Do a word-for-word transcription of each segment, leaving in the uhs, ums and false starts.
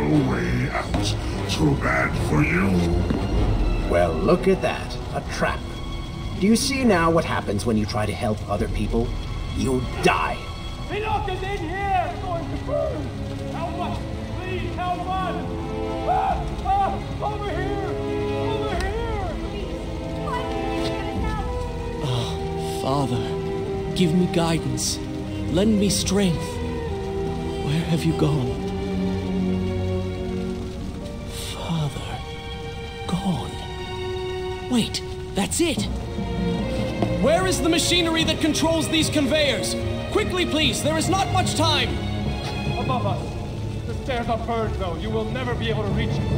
no way out. Too bad for you. Well, look at that. A trap. Do you see now what happens when you try to help other people? You die. Enoch is in here! We're going to burn! Help us! Please help us! Ah! Ah! Over here! Over here! Oh, Father, give me guidance. Lend me strength. Where have you gone? Father, gone. Wait, that's it! Where is the machinery that controls these conveyors? Quickly, please, there is not much time! Above us. The stairs are burned, though. You will never be able to reach it.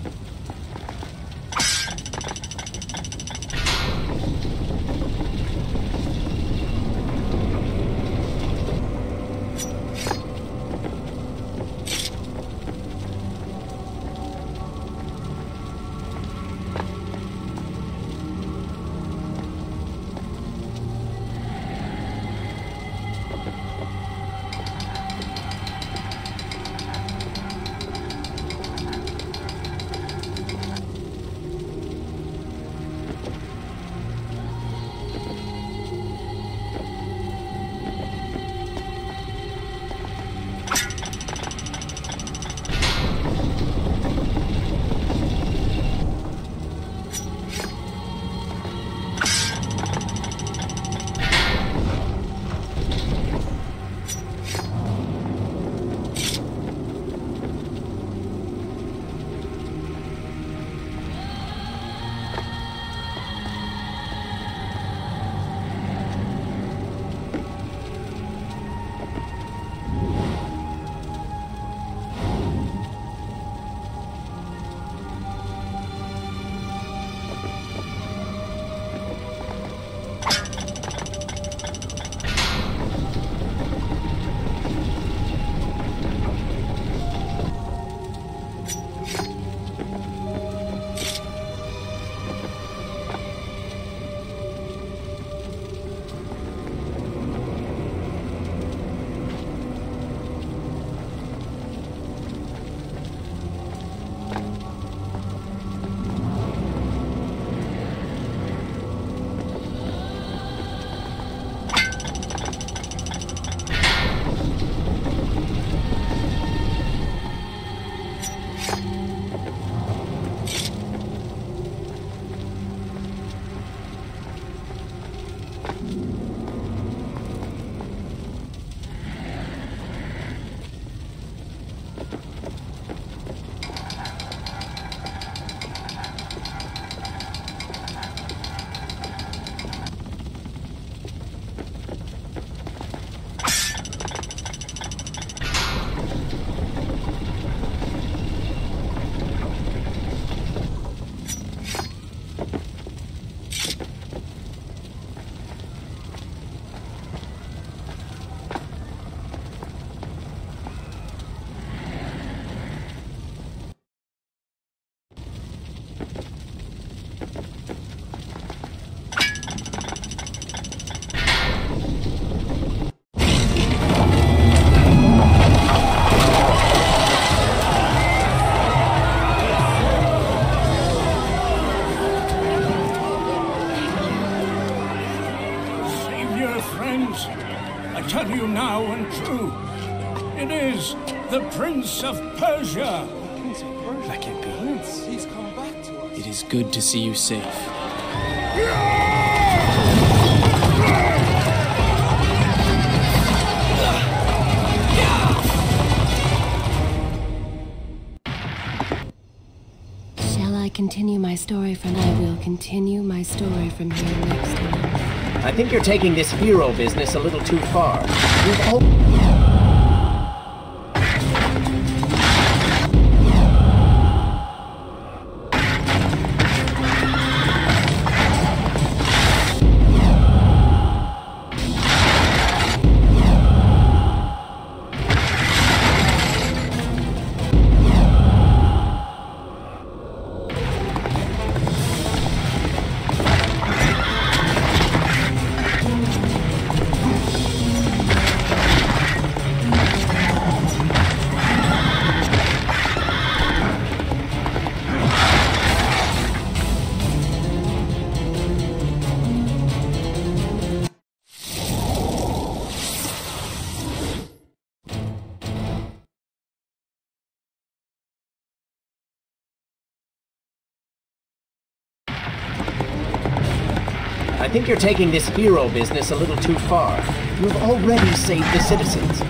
tell you now and true. It is the Prince of Persia. Prince of Persia? That can't be. Prince, he's come back to us. It is good to see you safe. Shall I continue my story from I will continue my story from here next time. I think you're taking this hero business a little too far. You've al- I think you're taking this hero business a little too far. You've already saved the citizens.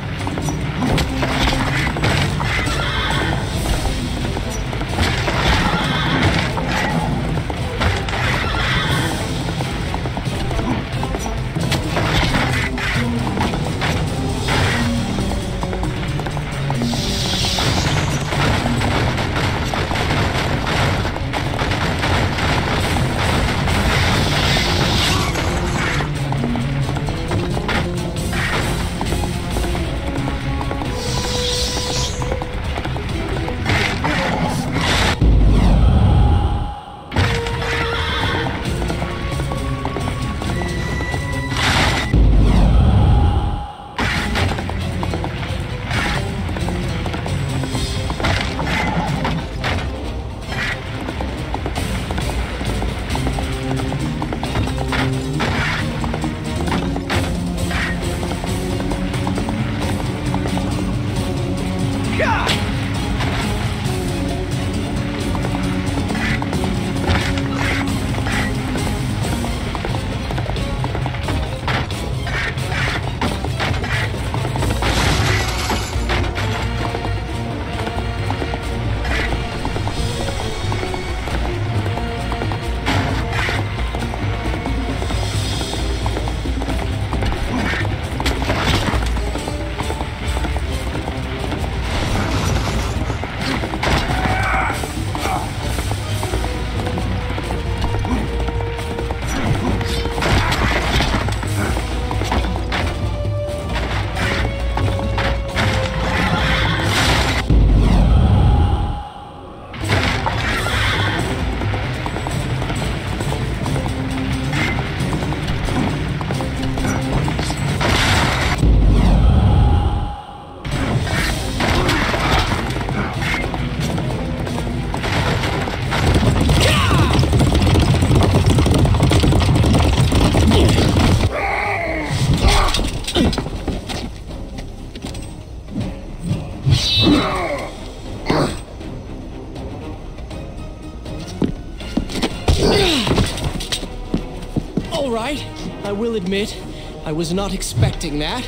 All right, I will admit, I was not expecting that.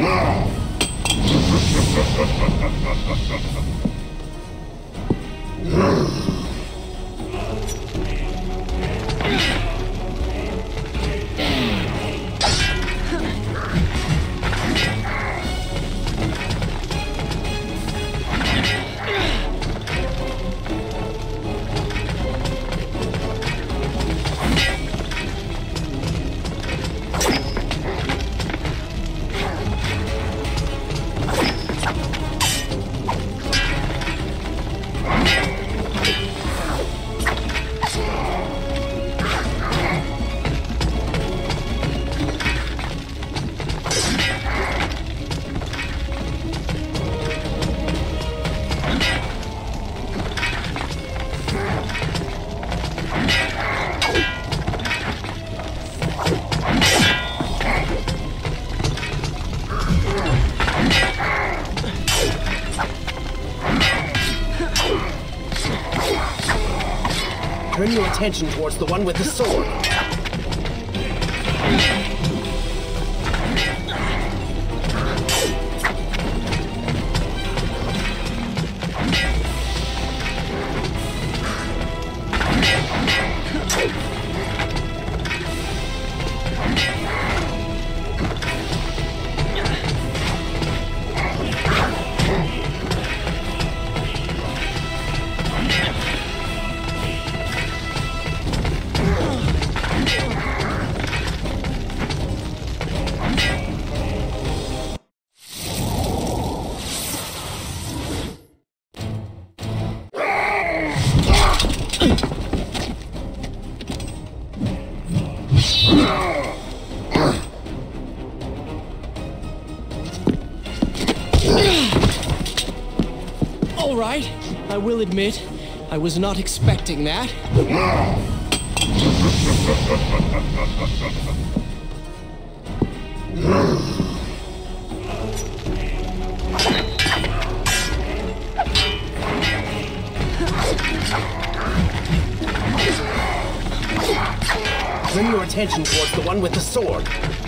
Turn your attention towards the one with the sword. All right, I will admit, I was not expecting that. Turn your attention towards the one with the sword.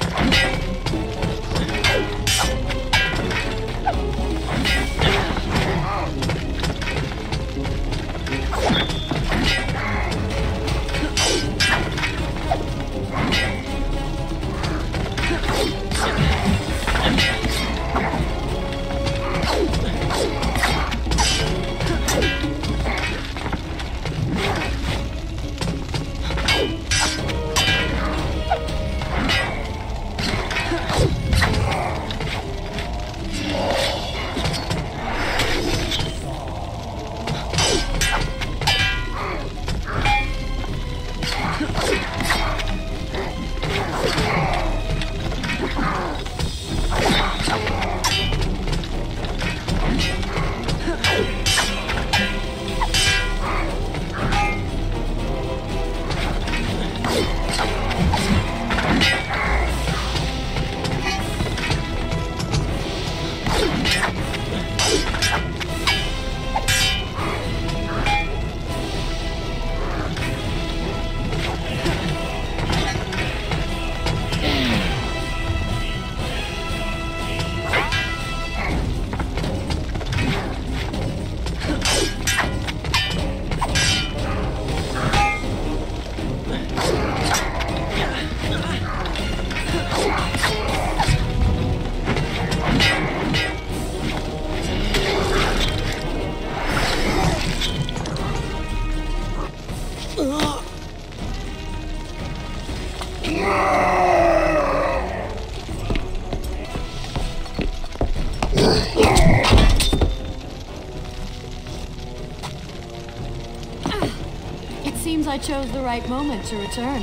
I chose the right moment to return.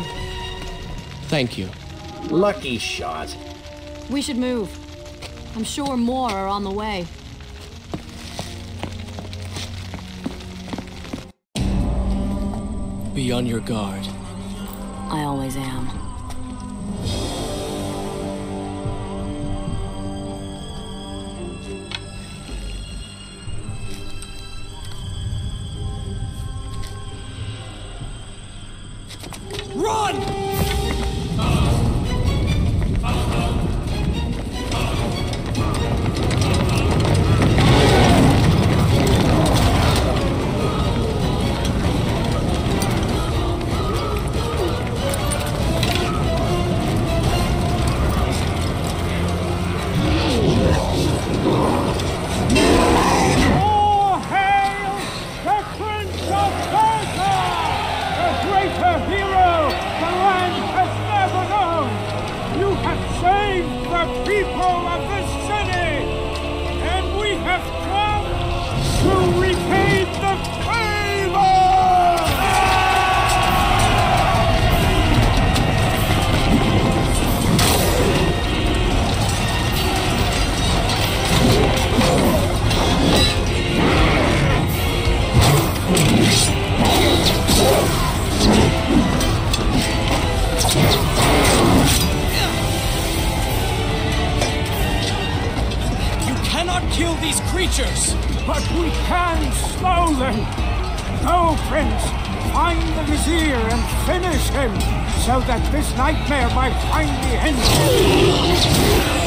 Thank you. Lucky shot. We should move. I'm sure more are on the way. Be on your guard. I always am. Run! creatures! But we can slow them! Go, Prince! Find the Vizier and finish him, so that this nightmare might finally end.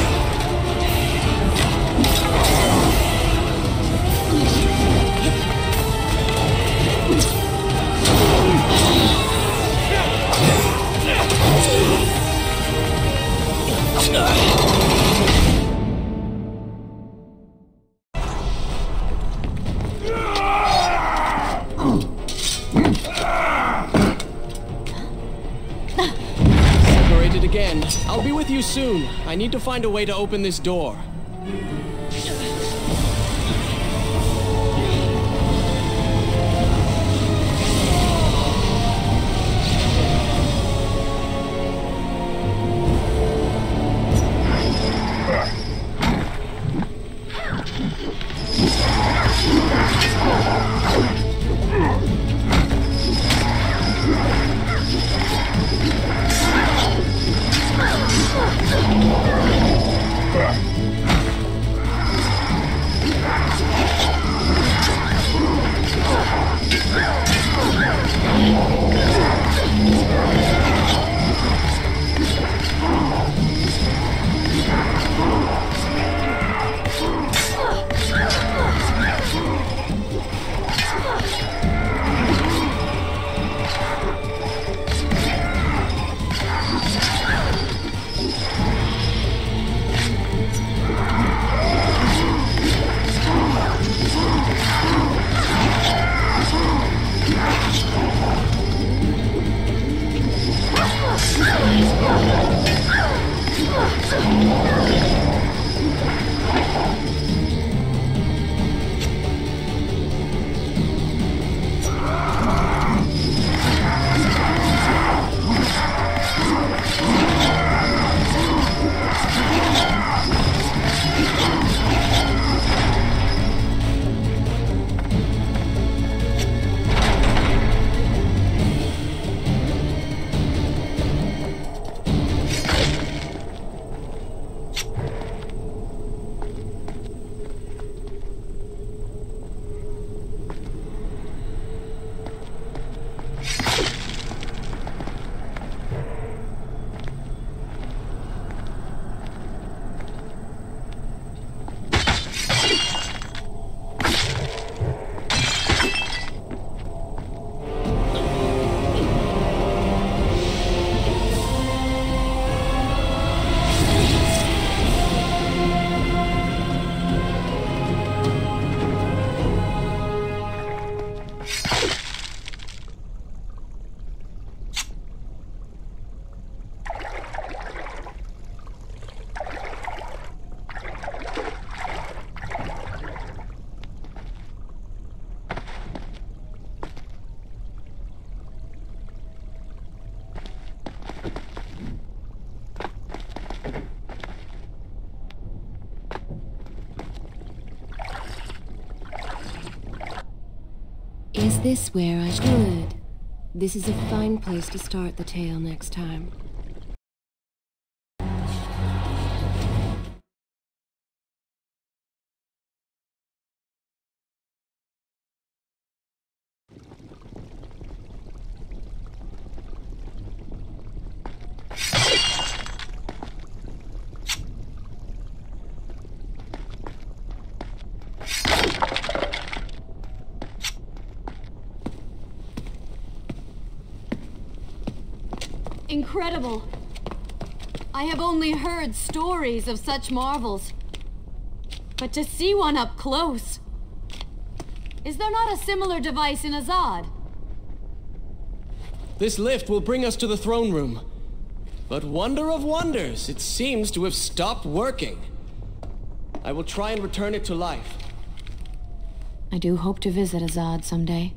Separated again. I'll be with you soon. I need to find a way to open this door. Is this where I should? This is a fine place to start the tale next time. Incredible! I have only heard stories of such marvels. But to see one up close... Is there not a similar device in Azad? This lift will bring us to the throne room. But wonder of wonders, it seems to have stopped working. I will try and return it to life. I do hope to visit Azad someday.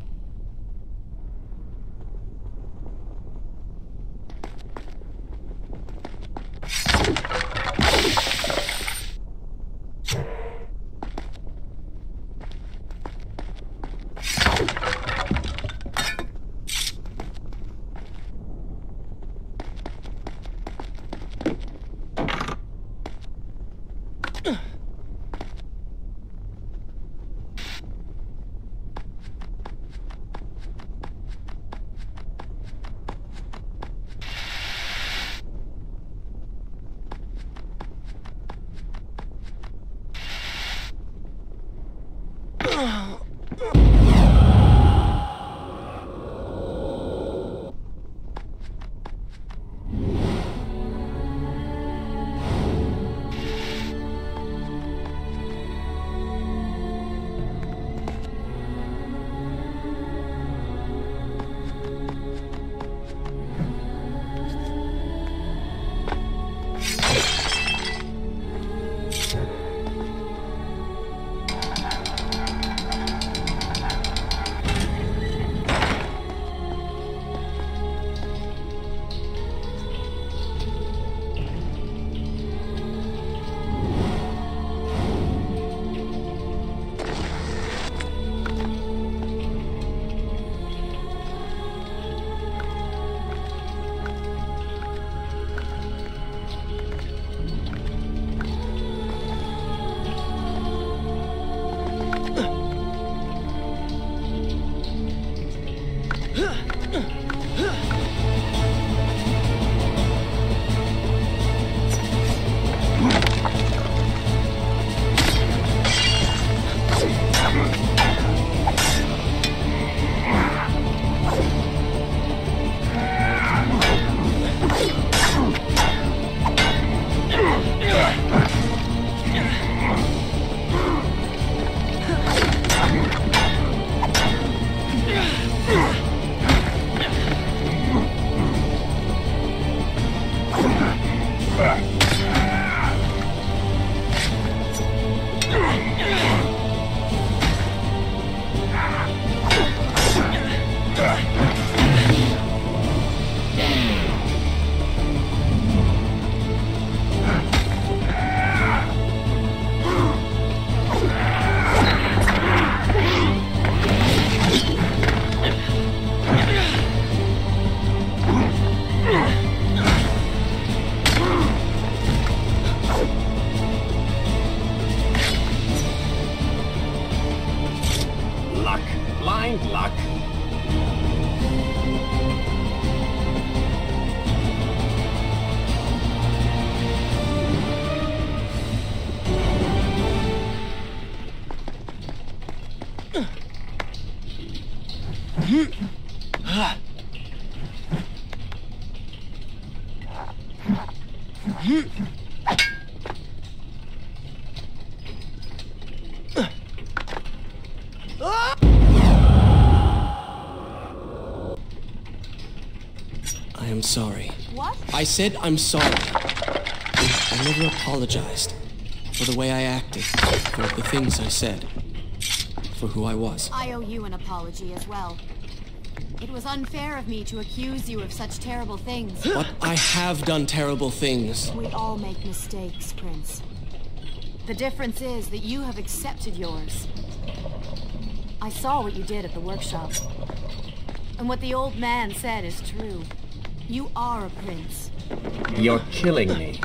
I am sorry. What? I said I'm sorry. I never apologized for the way I acted, for the things I said, for who I was. I owe you an apology as well. It was unfair of me to accuse you of such terrible things. But I have done terrible things. We all make mistakes, Prince. The difference is that you have accepted yours. I saw what you did at the workshop. And what the old man said is true. You are a prince. You're killing me.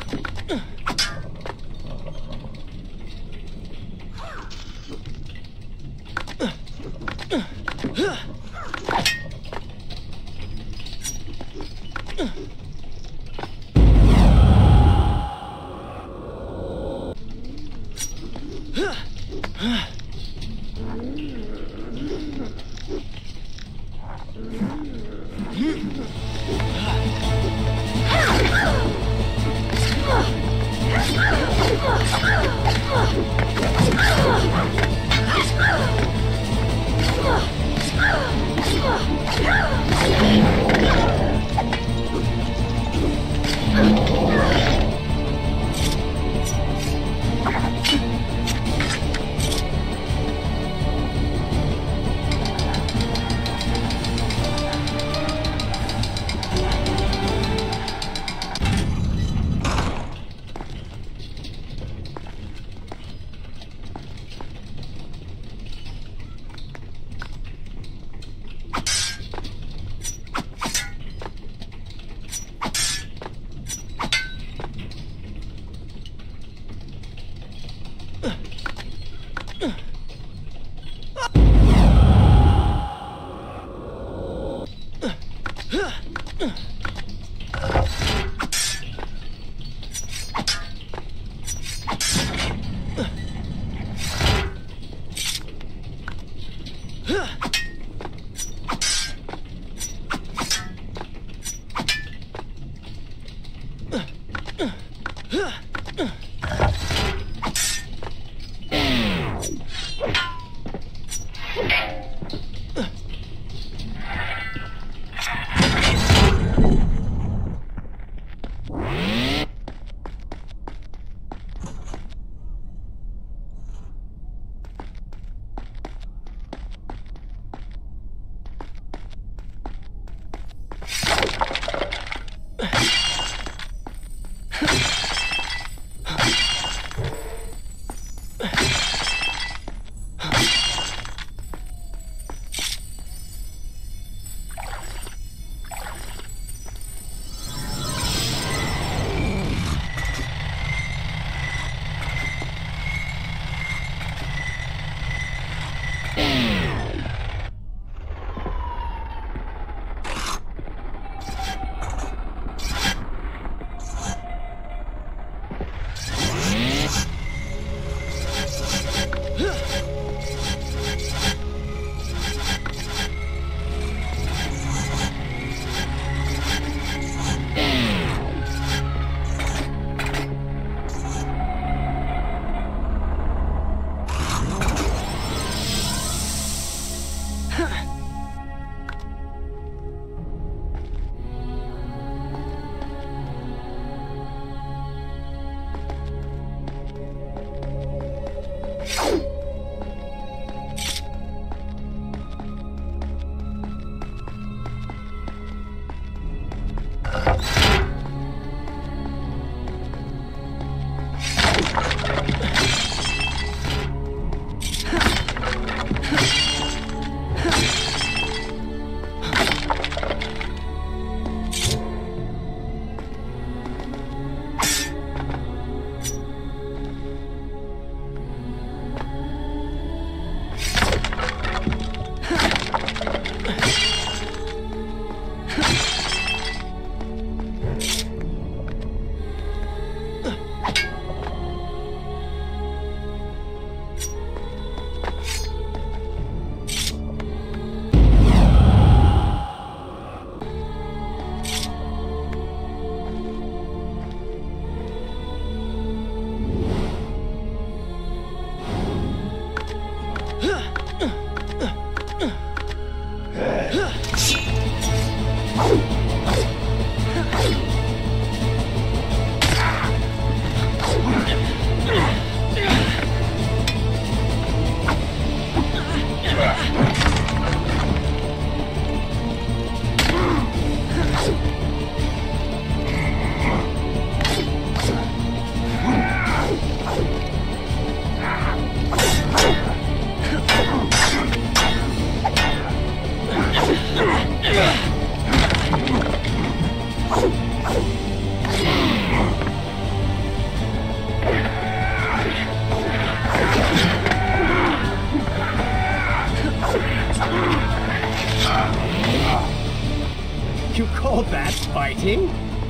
You call that fighting?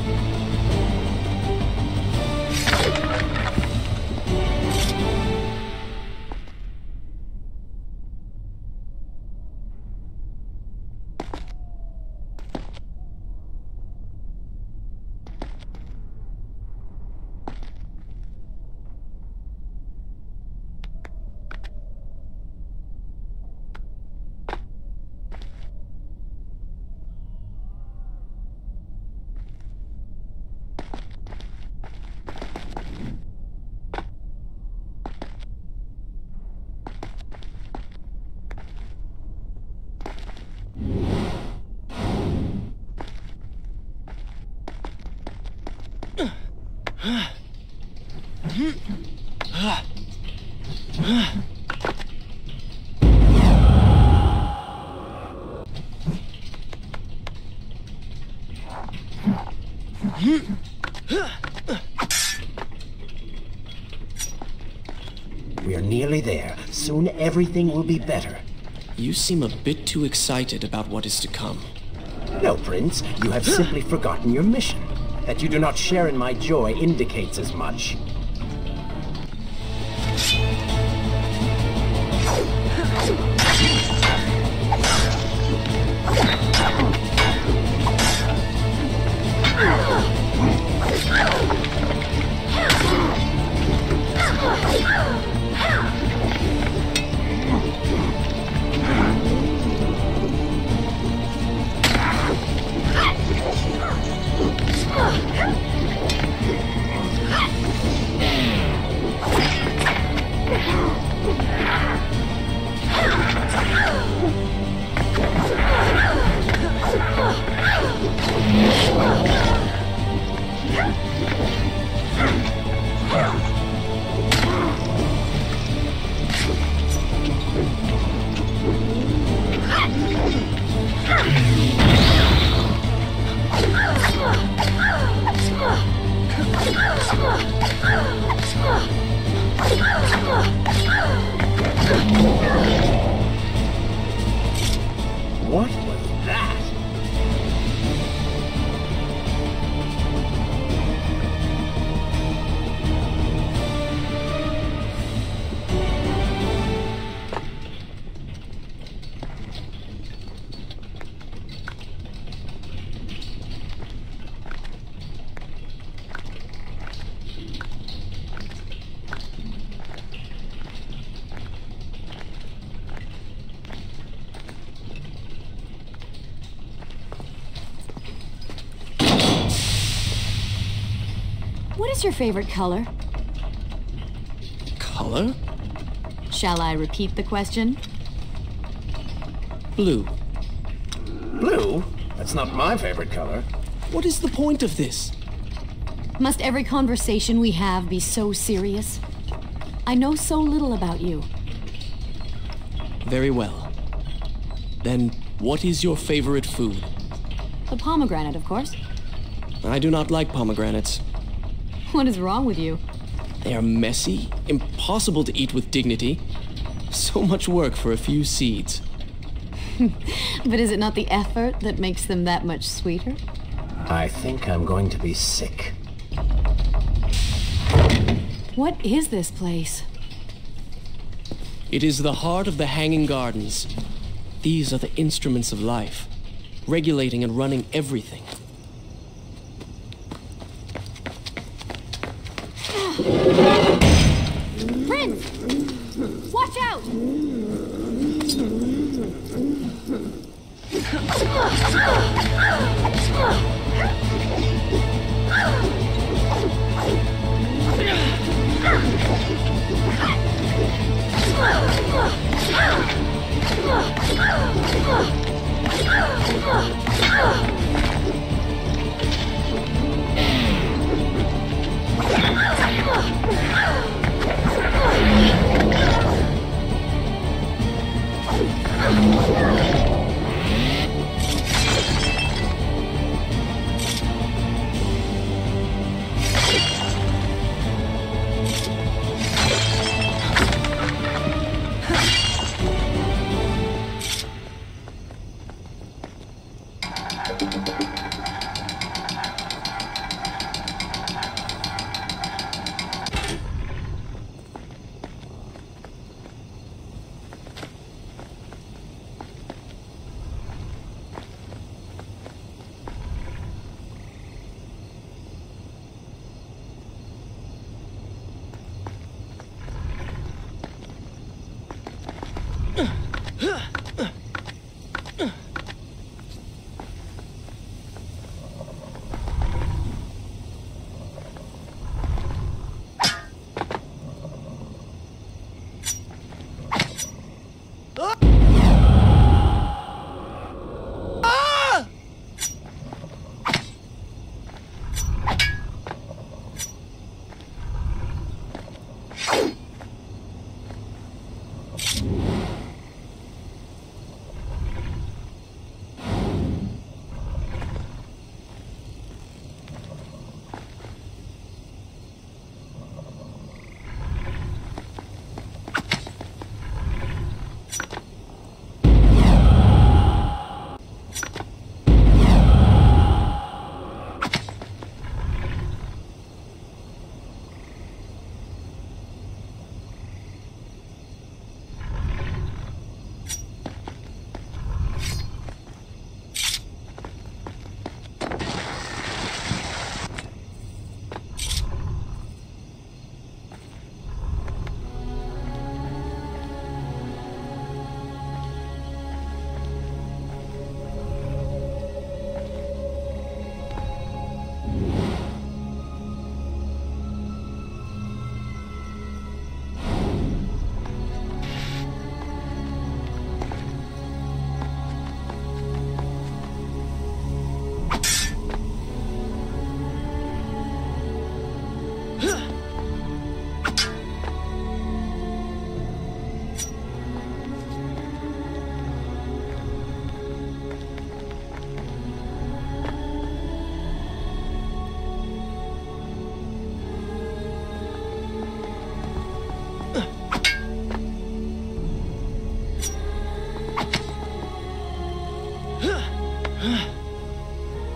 We are nearly there. Soon everything will be better. You seem a bit too excited about what is to come. No, Prince. You have simply forgotten your mission. That you do not share in my joy indicates as much. What was that? What is your favorite color? Color? Shall I repeat the question? Blue. Blue? That's not my favorite color. What is the point of this? Must every conversation we have be so serious? I know so little about you. Very well. Then, what is your favorite food? The pomegranate, of course. I do not like pomegranates. What is wrong with you? They are messy, impossible to eat with dignity. So much work for a few seeds. But is it not the effort that makes them that much sweeter? I think I'm going to be sick. What is this place? It is the heart of the Hanging Gardens. These are the instruments of life, regulating and running everything. Prince! Watch out!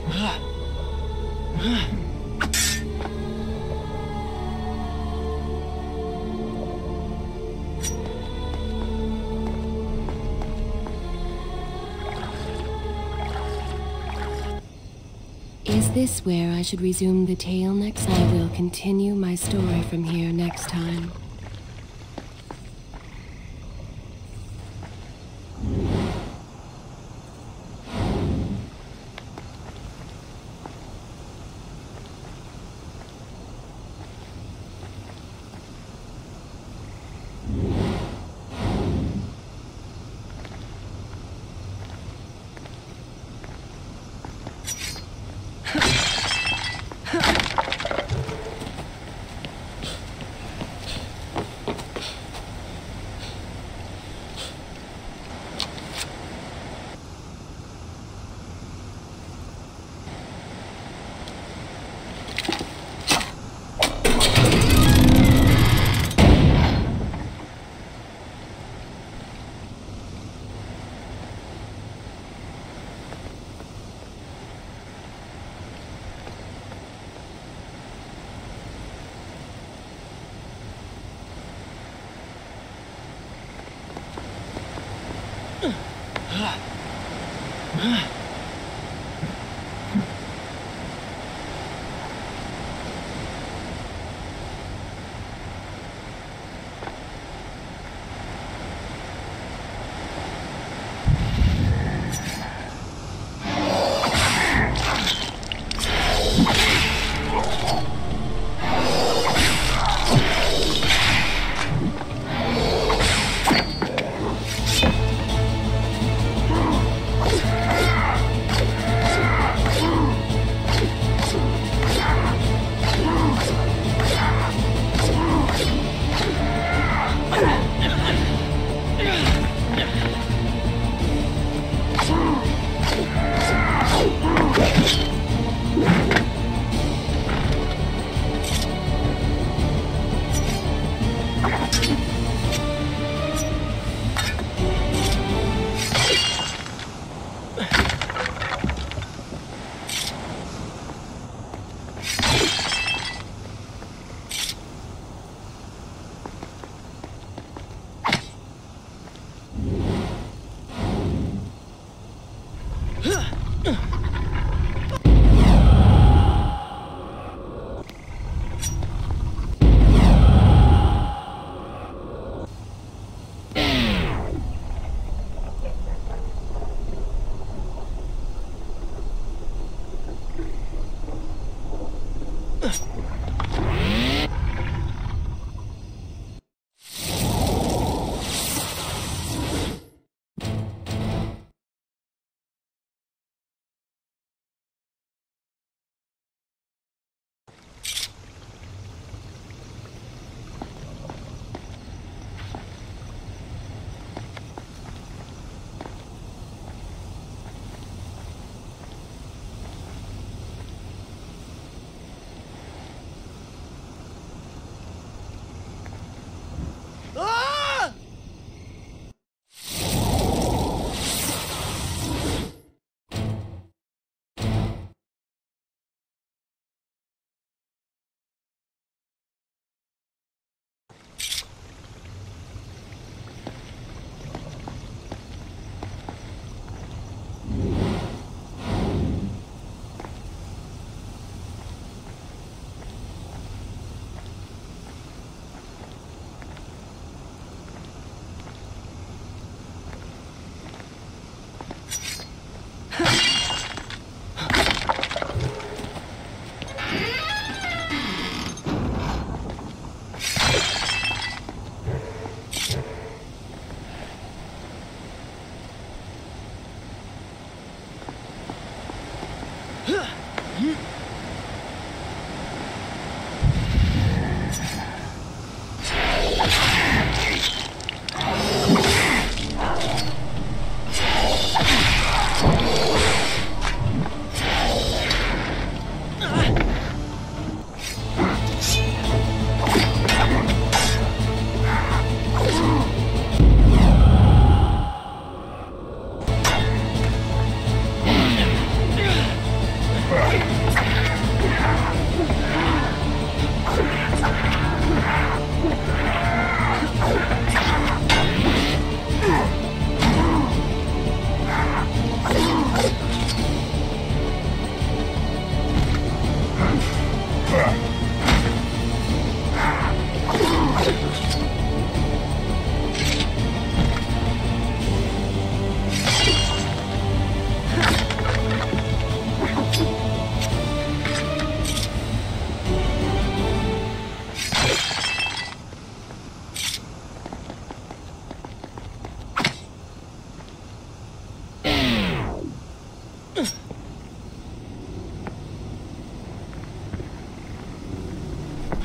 Is this where I should resume the tale next? I will continue my story from here next time.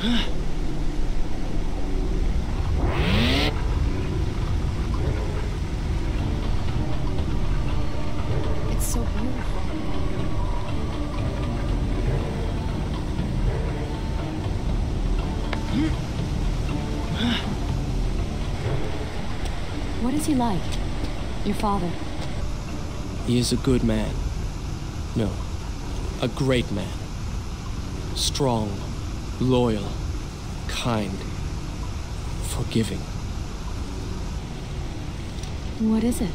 It's so beautiful. What is he like? Your father? He is a good man. No, a great man. Strong, loyal, kind, forgiving. What is it?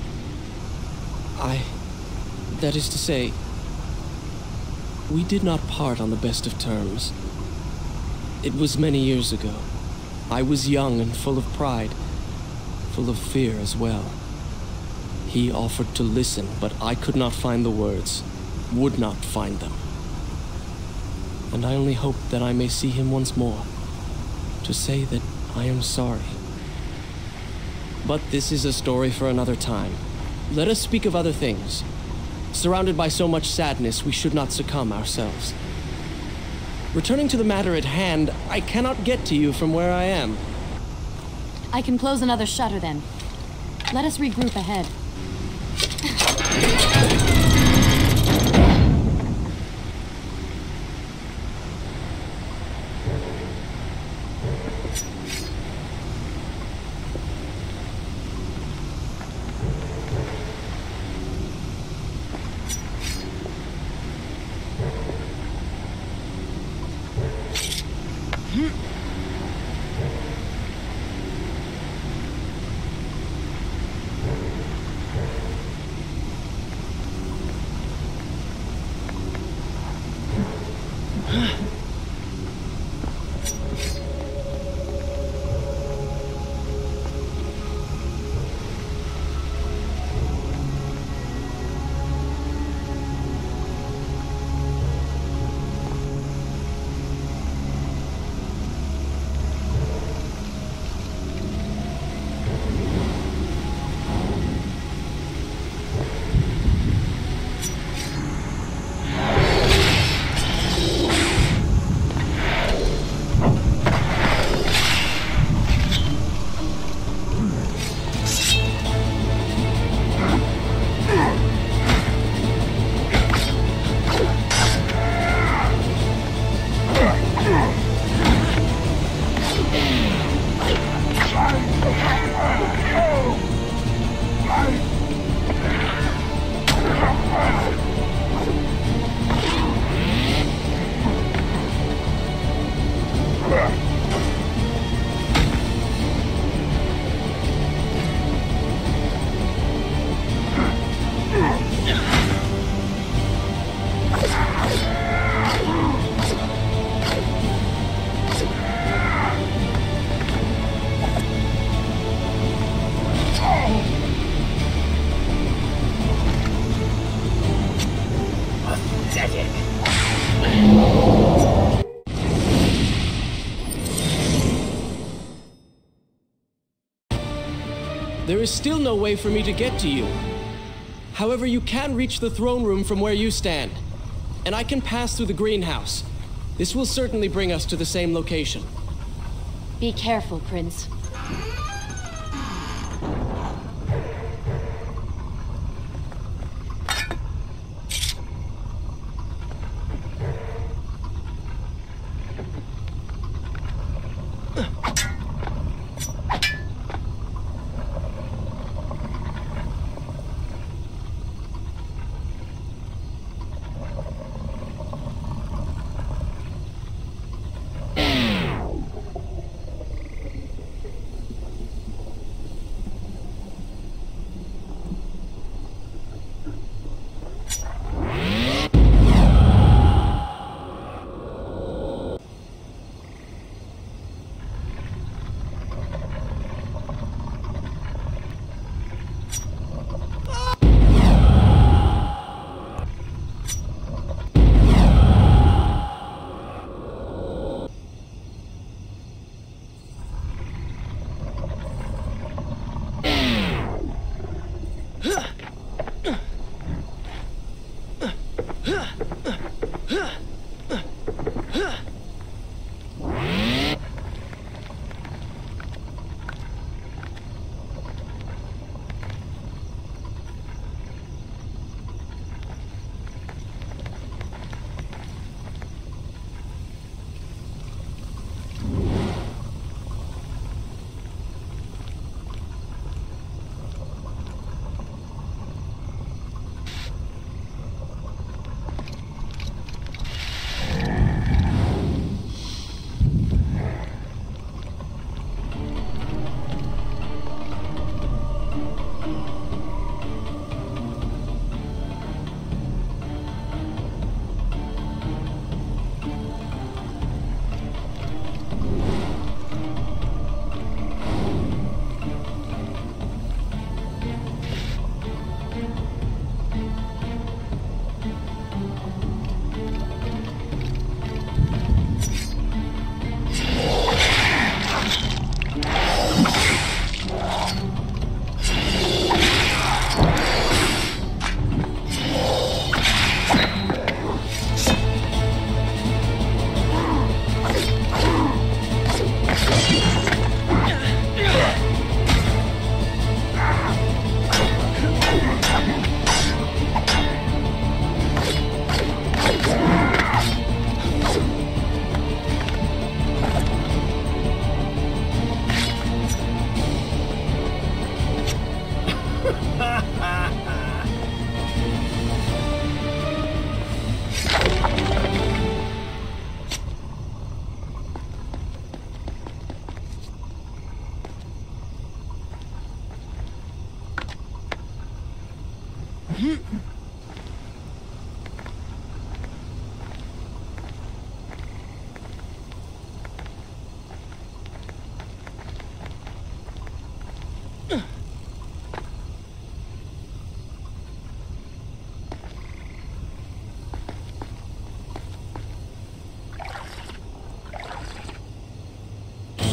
I... That is to say, we did not part on the best of terms. It was many years ago. I was young and full of pride, full of fear as well. He offered to listen, but I could not find the words, would not find them. And I only hope that I may see him once more, to say that I am sorry. But this is a story for another time. Let us speak of other things. Surrounded by so much sadness, we should not succumb ourselves. Returning to the matter at hand, I cannot get to you from where I am. I can close another shutter then. Let us regroup ahead. There is still no way for me to get to you. However, you can reach the throne room from where you stand, and I can pass through the greenhouse. This will certainly bring us to the same location. Be careful, Prince.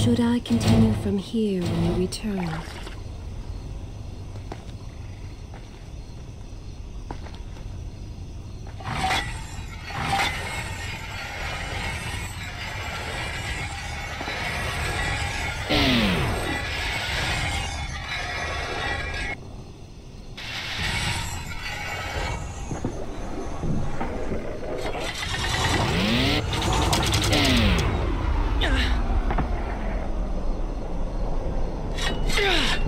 should I continue from here when you return? Ugh!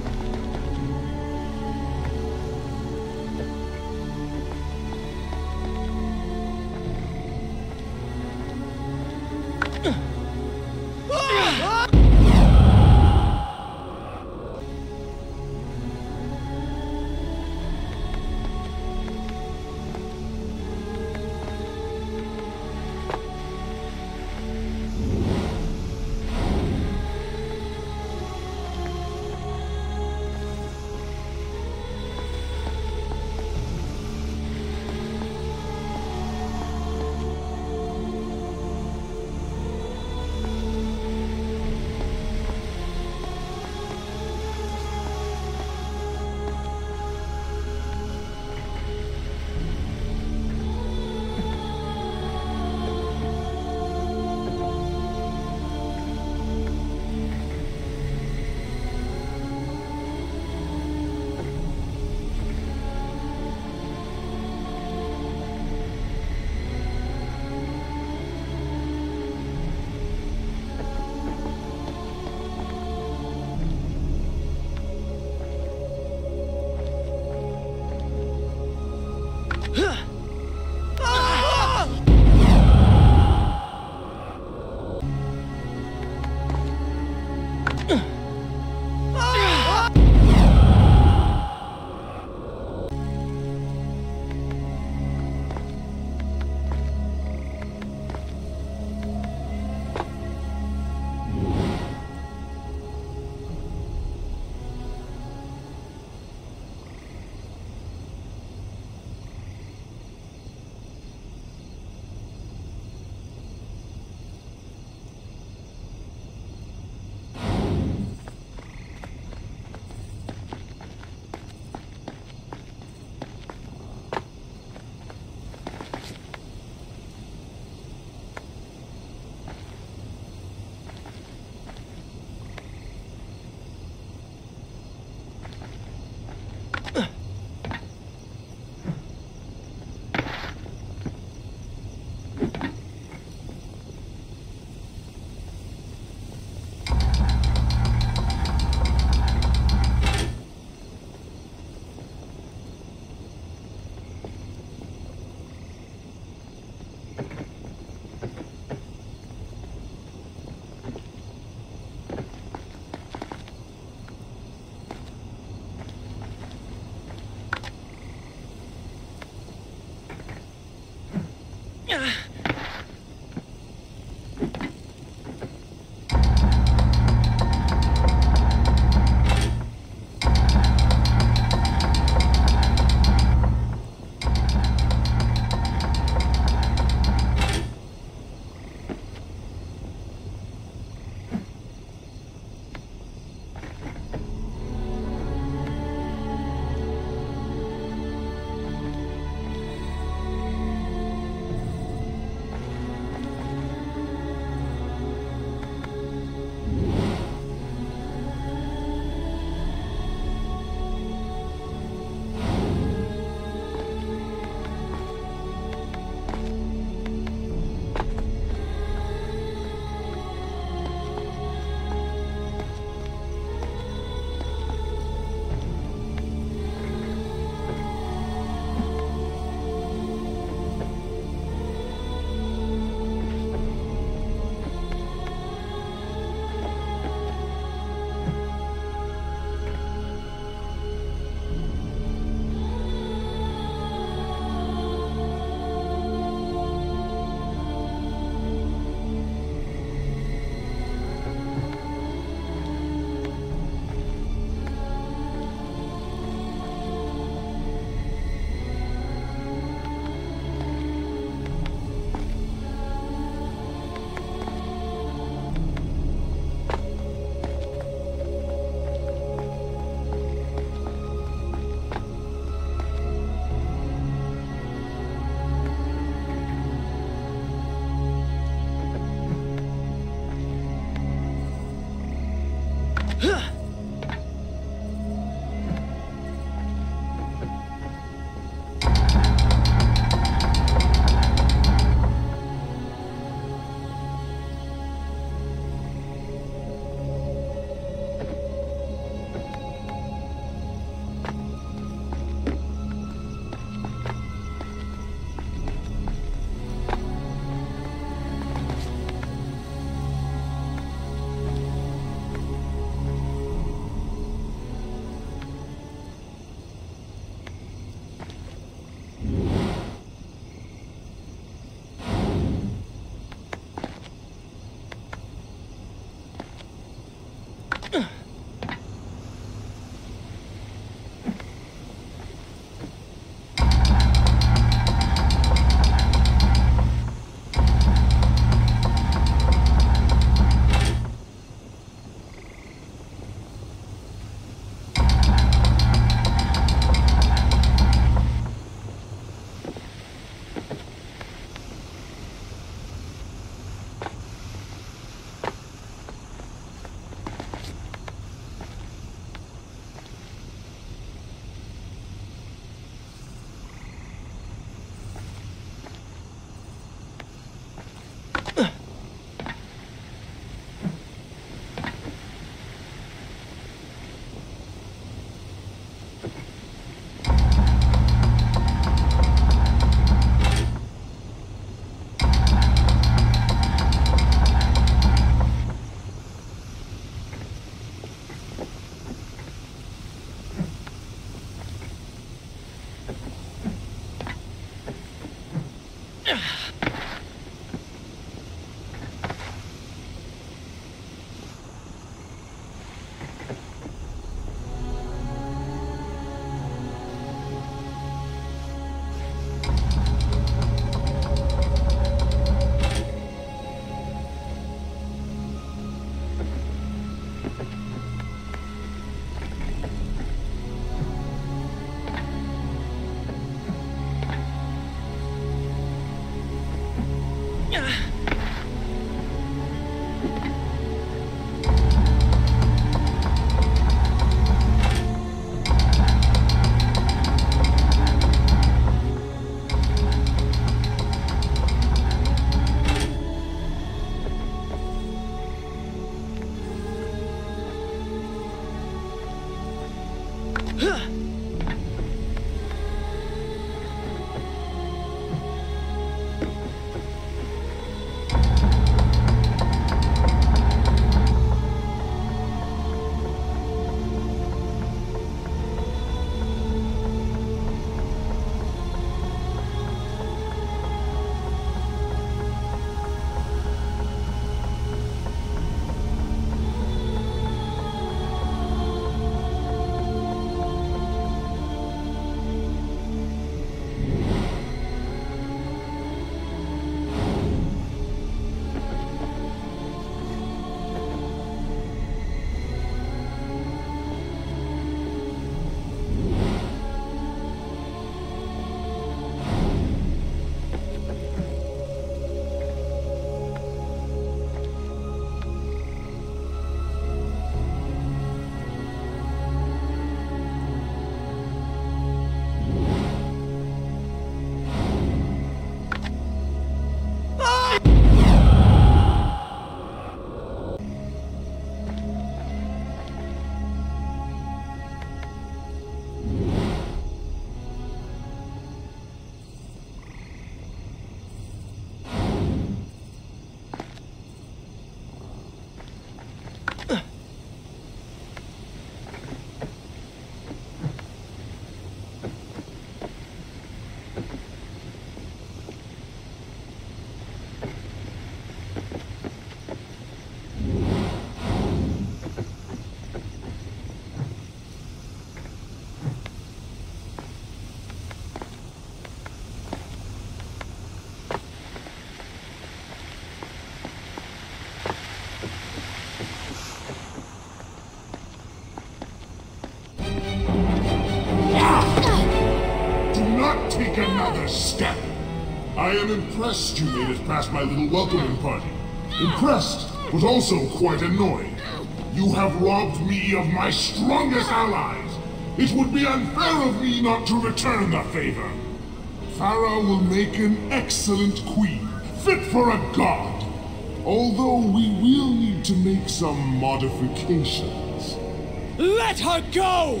step. I am impressed you made it past my little welcoming party. Impressed, but also quite annoyed. You have robbed me of my strongest allies. It would be unfair of me not to return the favor. Farah will make an excellent queen, fit for a god. Although we will need to make some modifications. Let her go!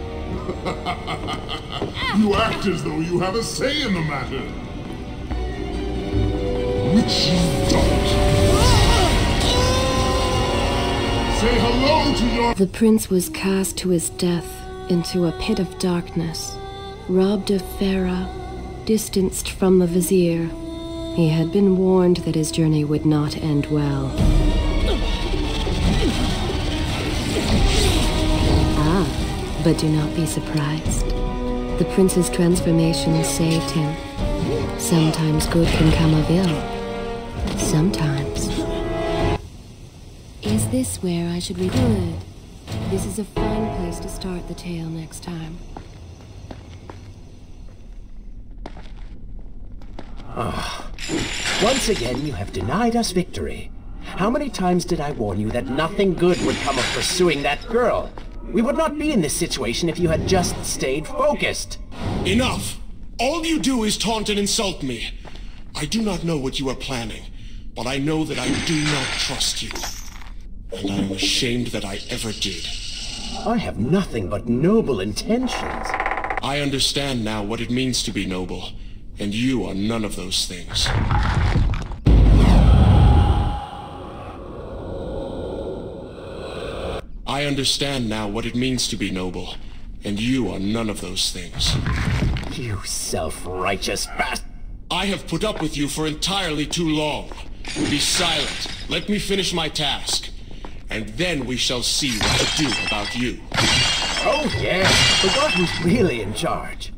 You act as though you have a say in the matter. Which you don't. Say hello to your... The prince was cast to his death into a pit of darkness, robbed of Farah, distanced from the vizier. He had been warned that his journey would not end well. Ah, but do not be surprised. The prince's transformation saved him. Sometimes good can come of ill. Sometimes. Is this where I should be good? This is a fine place to start the tale next time. Ah. Once again, you have denied us victory. How many times did I warn you that nothing good would come of pursuing that girl? We would not be in this situation if you had just stayed focused. Enough! All you do is taunt and insult me. I do not know what you are planning, but I know that I do not trust you. And I am ashamed that I ever did. I have nothing but noble intentions. I understand now what it means to be noble, and you are none of those things. I understand now what it means to be noble, and you are none of those things. You self-righteous bastard! I have put up with you for entirely too long. Be silent. Let me finish my task. And then we shall see what to do about you. Oh yeah, forgot who's really in charge.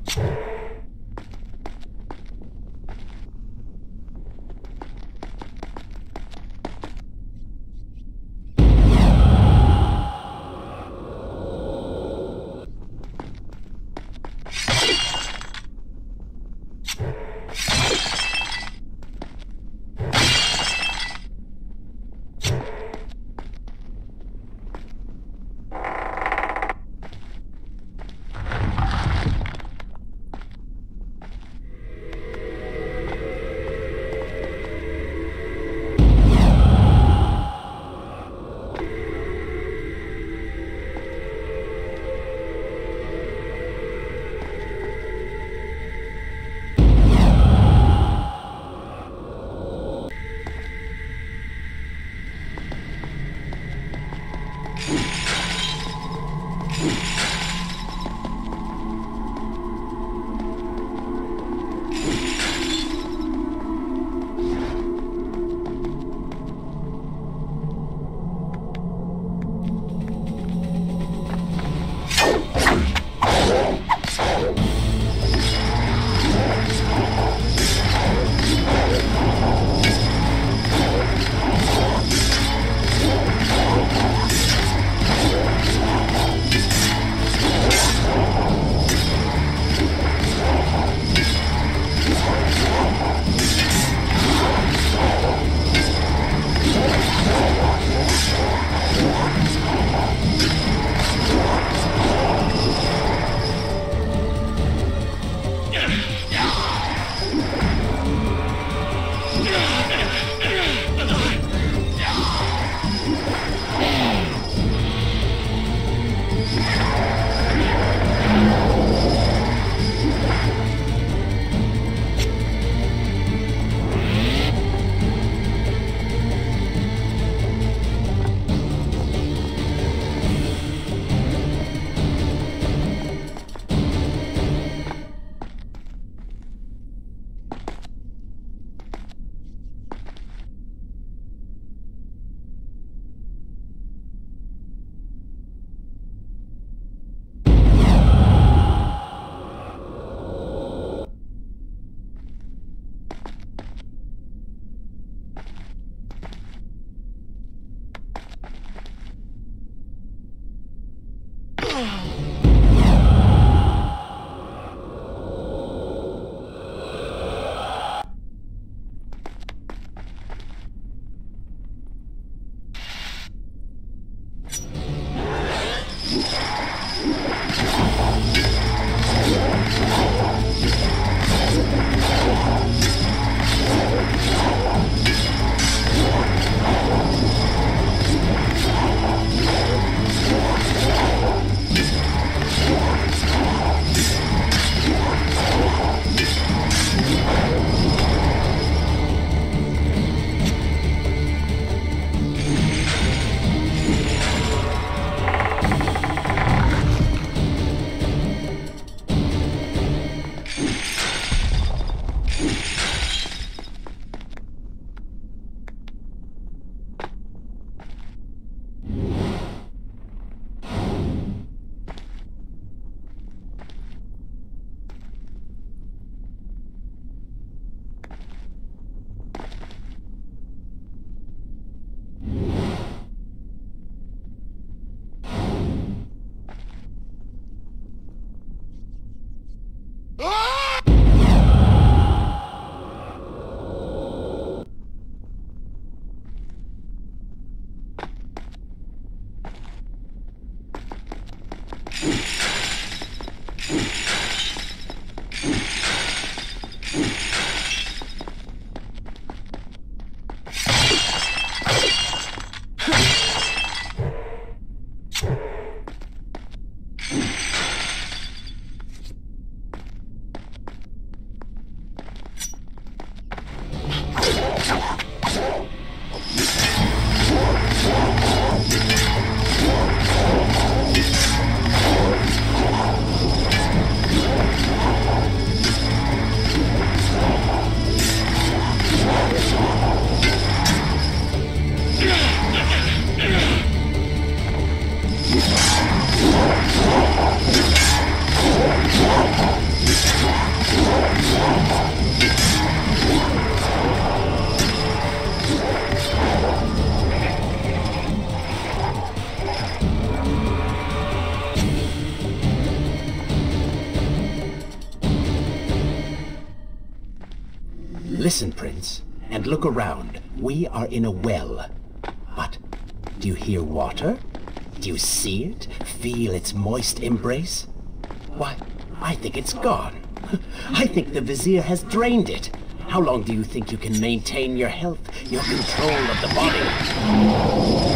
Listen, Prince, and look around. We are in a well. But do you hear water? Do you see it? Feel its moist embrace? Why, I think it's gone. I think the Vizier has drained it. How long do you think you can maintain your health, your control of the body?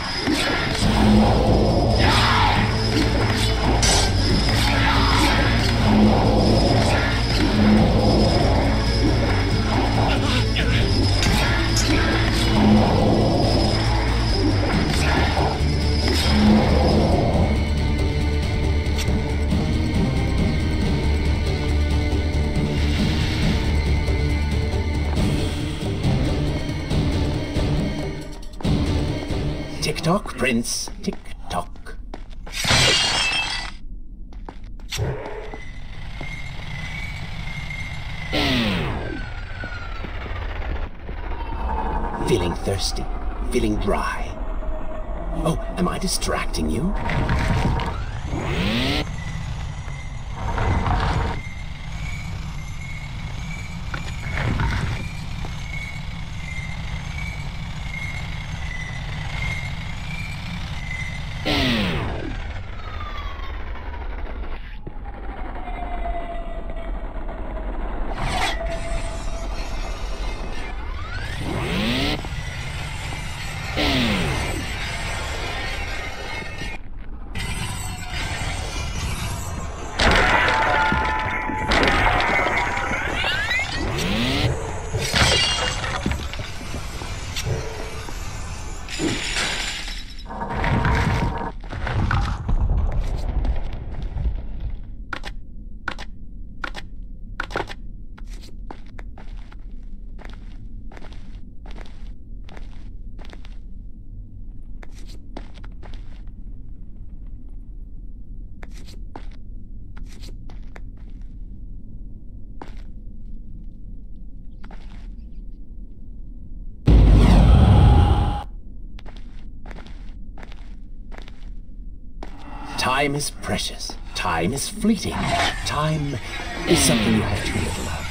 Tick-tock, Prince. Tick-tock. Feeling thirsty? Feeling dry? Oh, am I distracting you? Time is precious. Time is fleeting. Time is something you have too little of.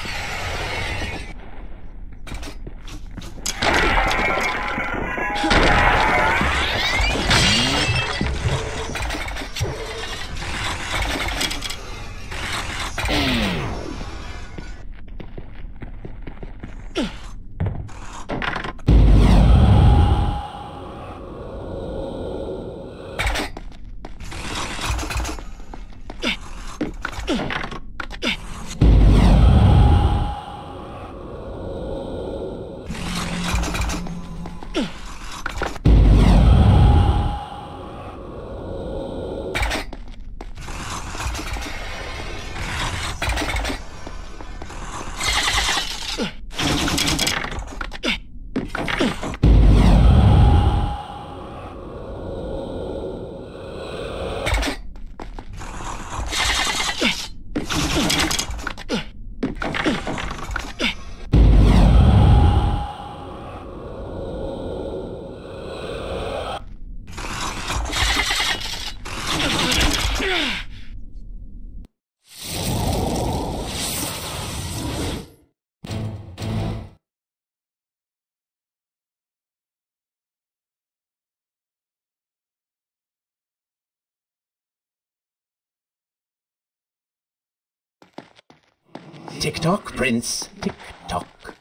Tick-tock, Prince. Tick-tock.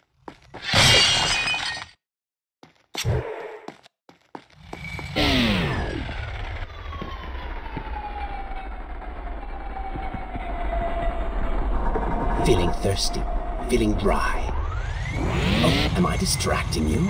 Feeling thirsty? Feeling dry? Oh, am I distracting you?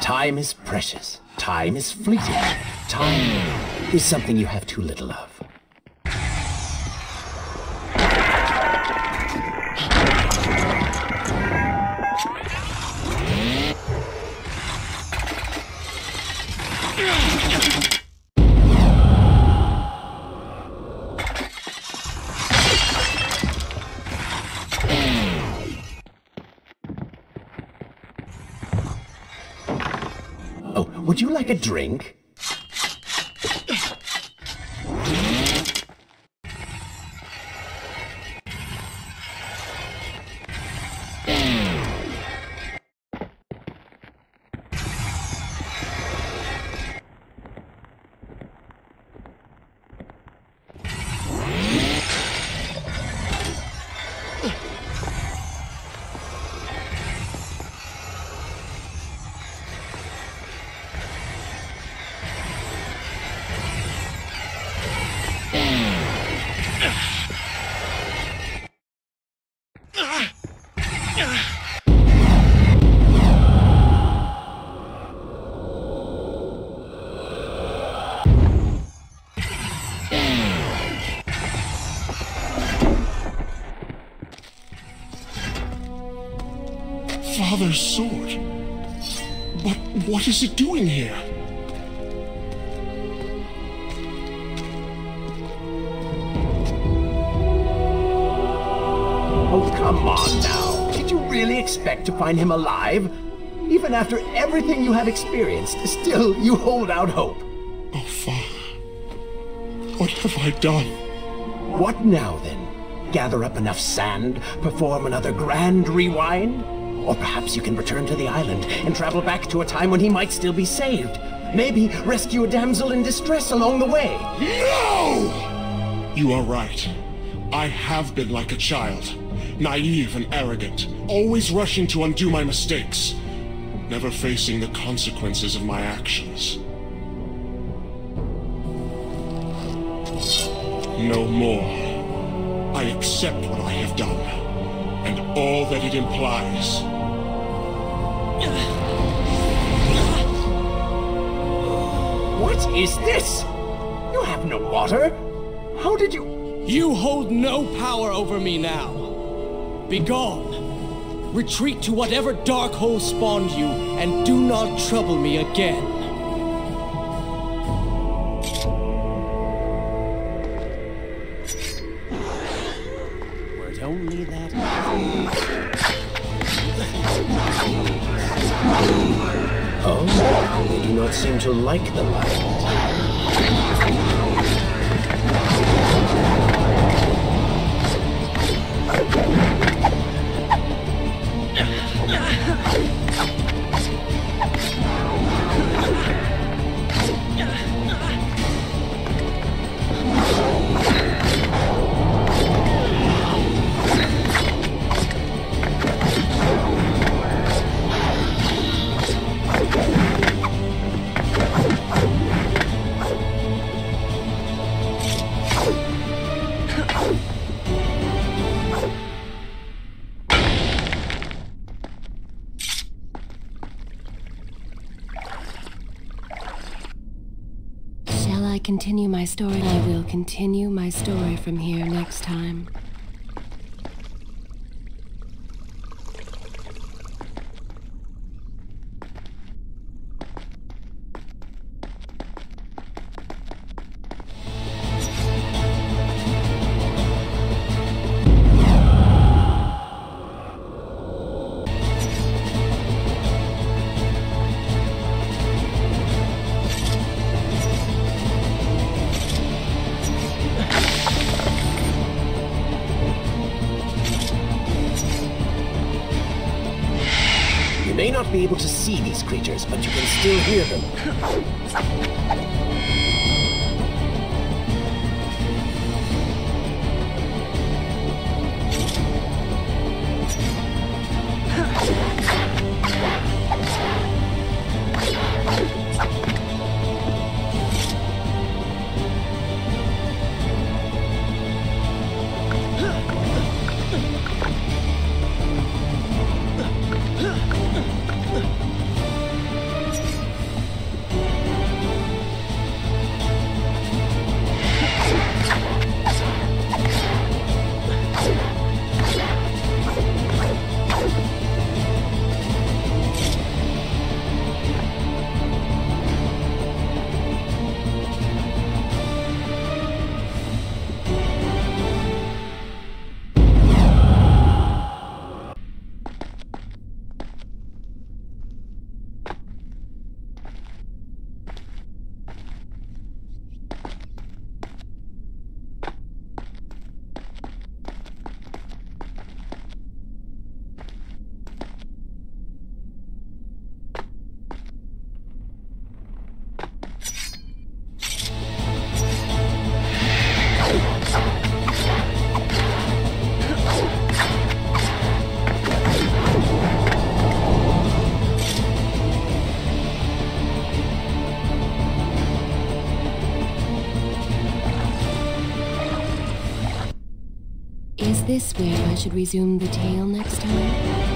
Time is precious. Time is fleeting. Time is something you have too little of. Oh, would you like a drink? Father's sword. But what is it doing here? Oh, come on now. Did you really expect to find him alive? Even after everything you have experienced, still you hold out hope. Oh, Father. What have I done? What now, then? Gather up enough sand, perform another grand rewind? Or perhaps you can return to the island and travel back to a time when he might still be saved. Maybe rescue a damsel in distress along the way. No! You are right. I have been like a child. Naive and arrogant, always rushing to undo my mistakes, never facing the consequences of my actions. No more. I accept what I have done, and all that it implies. What is this? You have no water? How did you... You hold no power over me now. Begone. Retreat to whatever dark hole spawned you, and do not trouble me again. Were it only that... Oh, they do not seem to like the light. Continue my story. I will continue my story from here next time. You may not be able to see these creatures, but you can still hear them. this where I should resume the tale next time?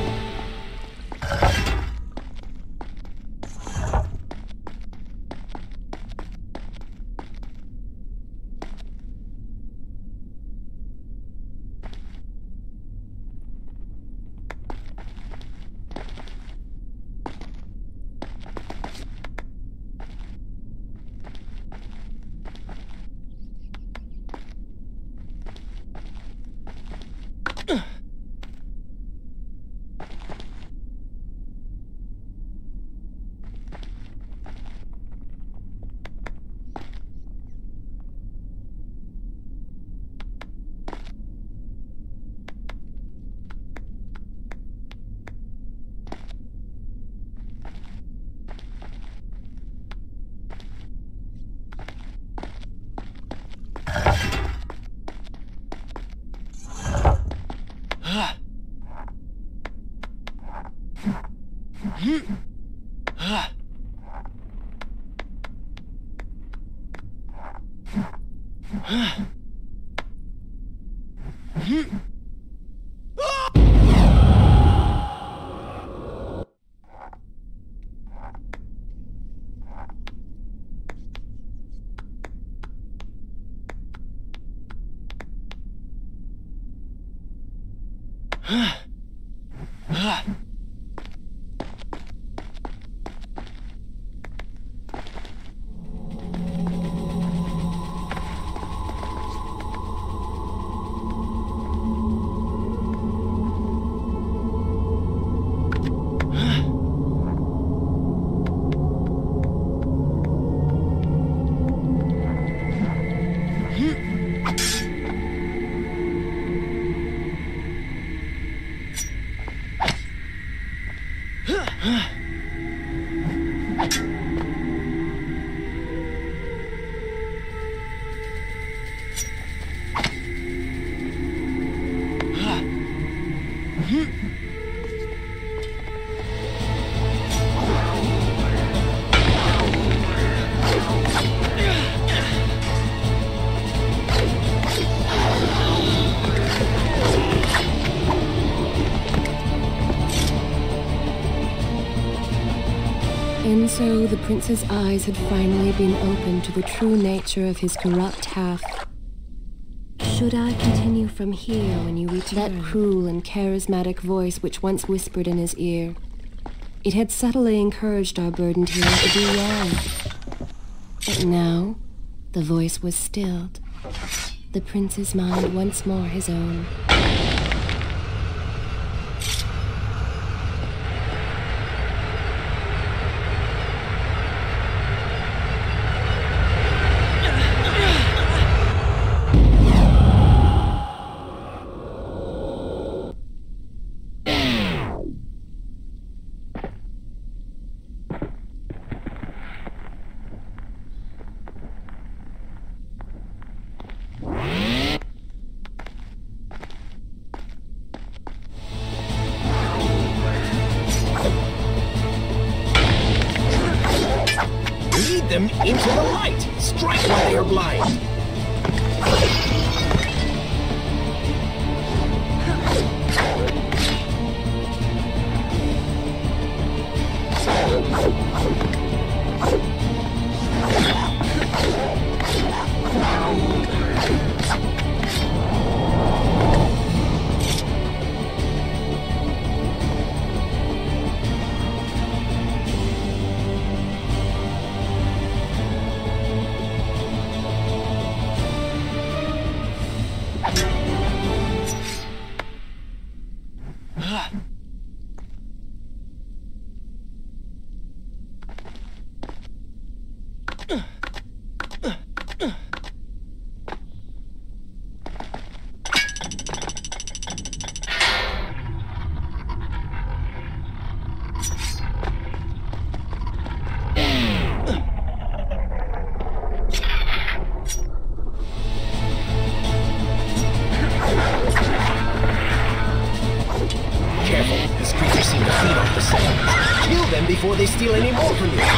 And so the prince's eyes had finally been opened to the true nature of his corrupt half. Should I continue from here when you return? That cruel and charismatic voice which once whispered in his ear. It had subtly encouraged our burdened hero to do wrong. But now, the voice was stilled. The prince's mind once more his own. Them into the light! Strike while they are blind! Before they steal any more from you.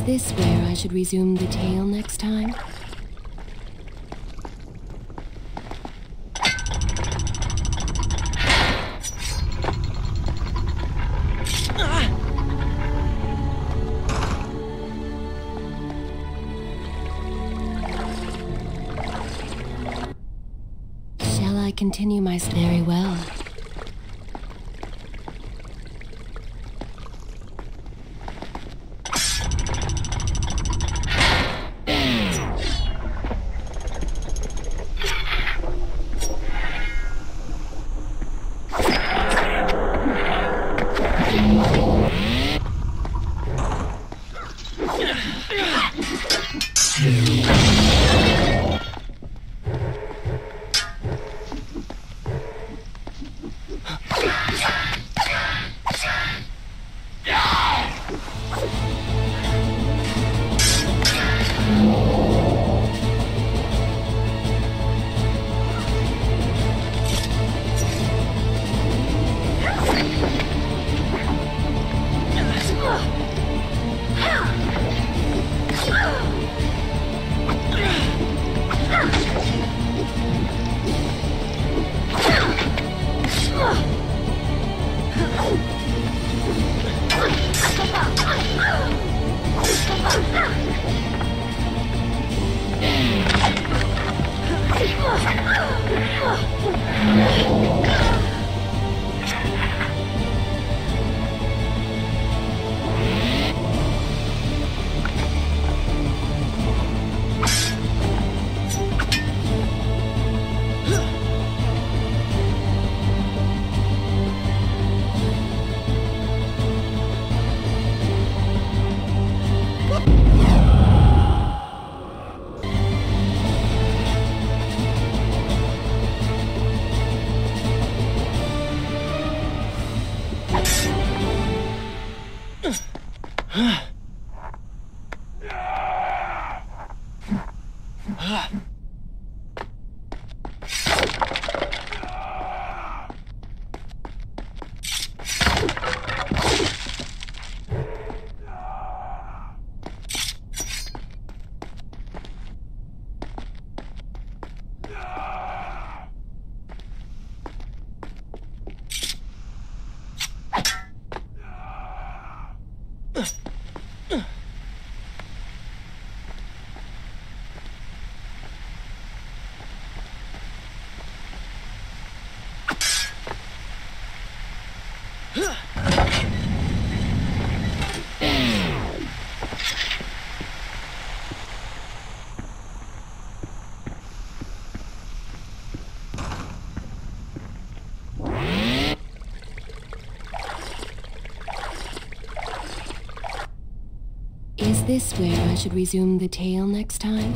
this where I should resume the tale next time? Shall I continue my story? Very well. Is this where I should resume the tale next time?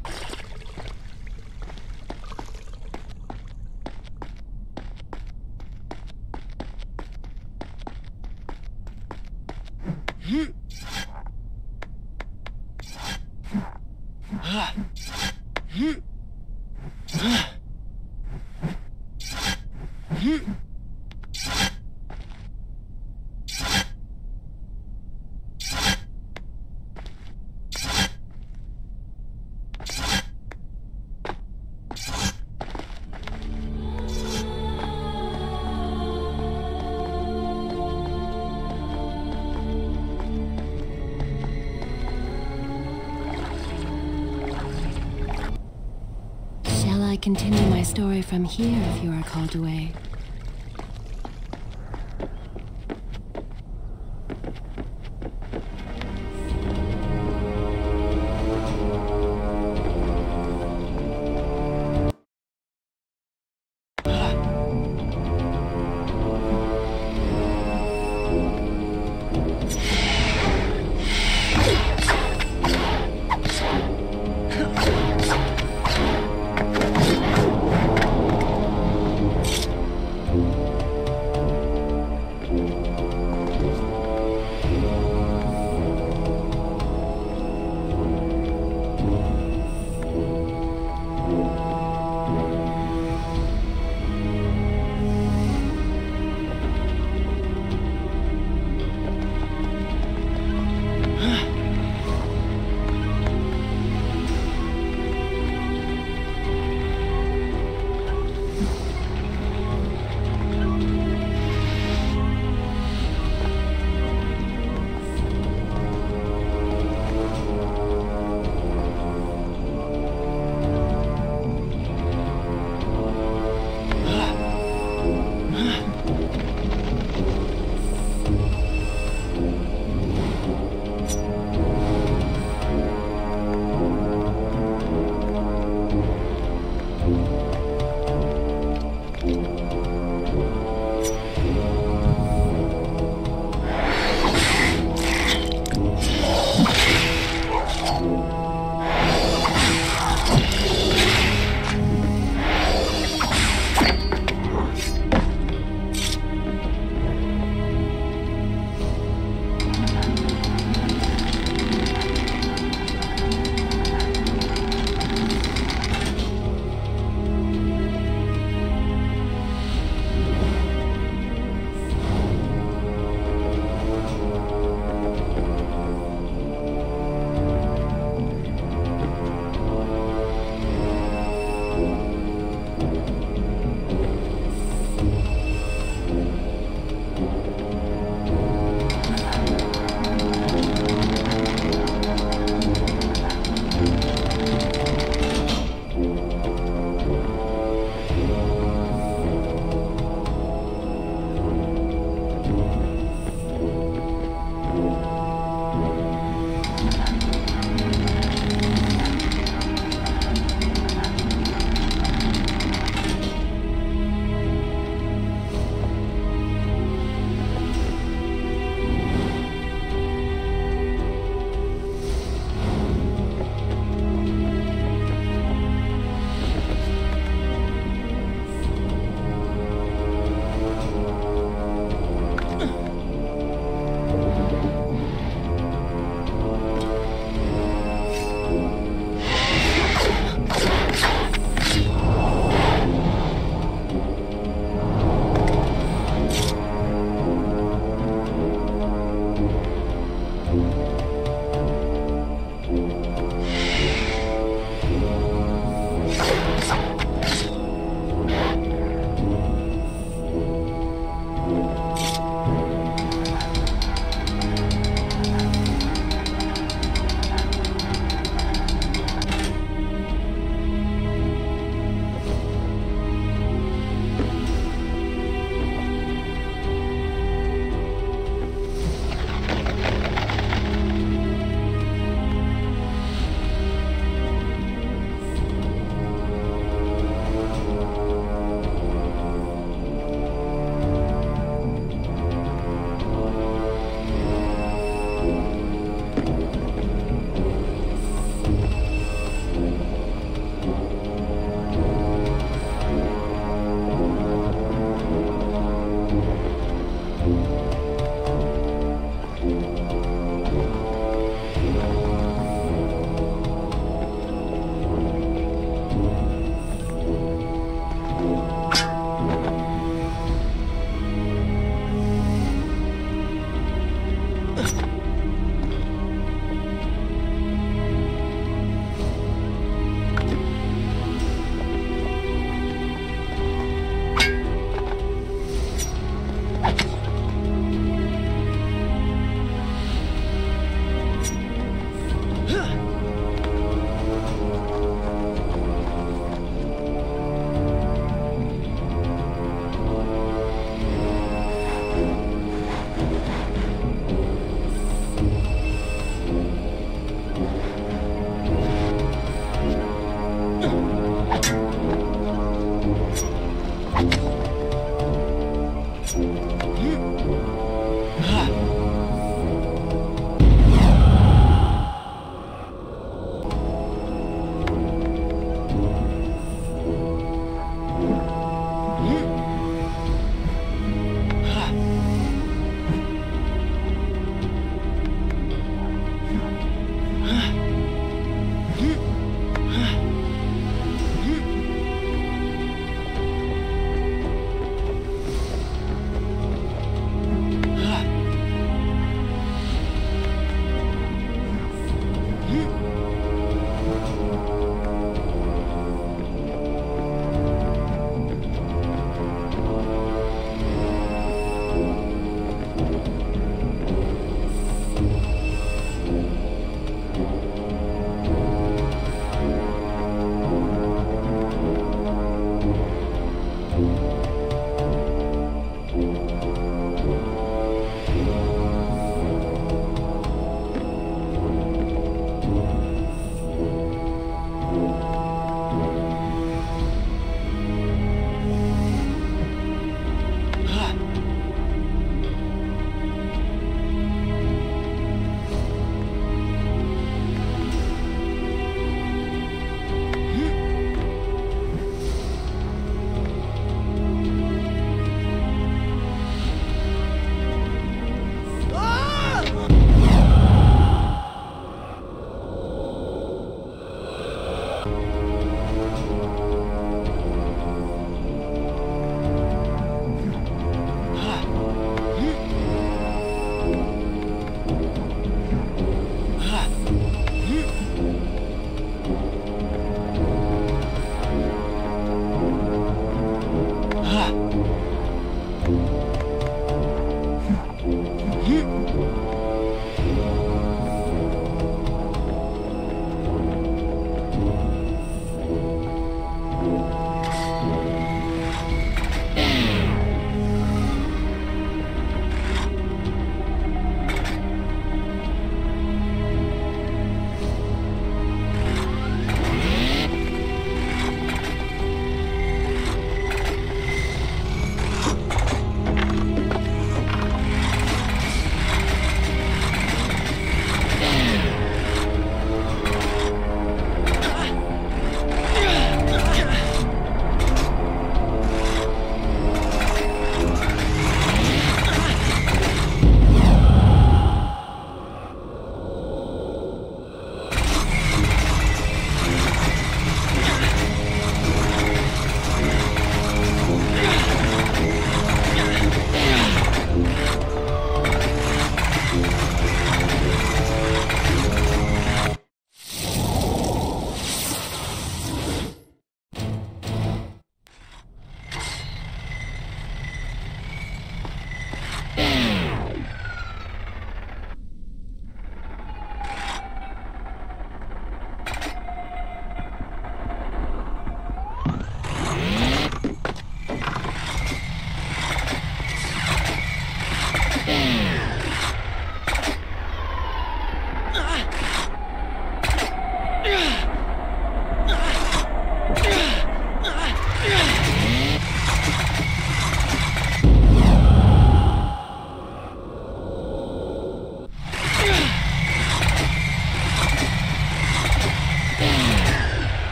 Continue my story from here if you are called away.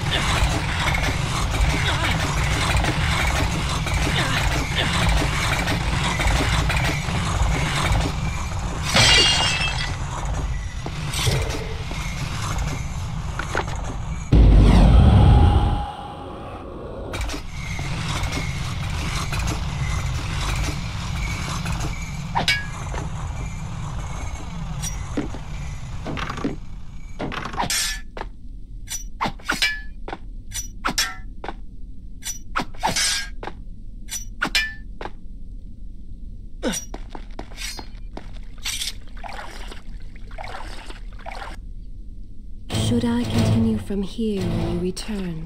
Should I continue from here when you return?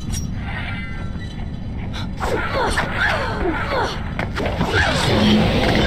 Ah!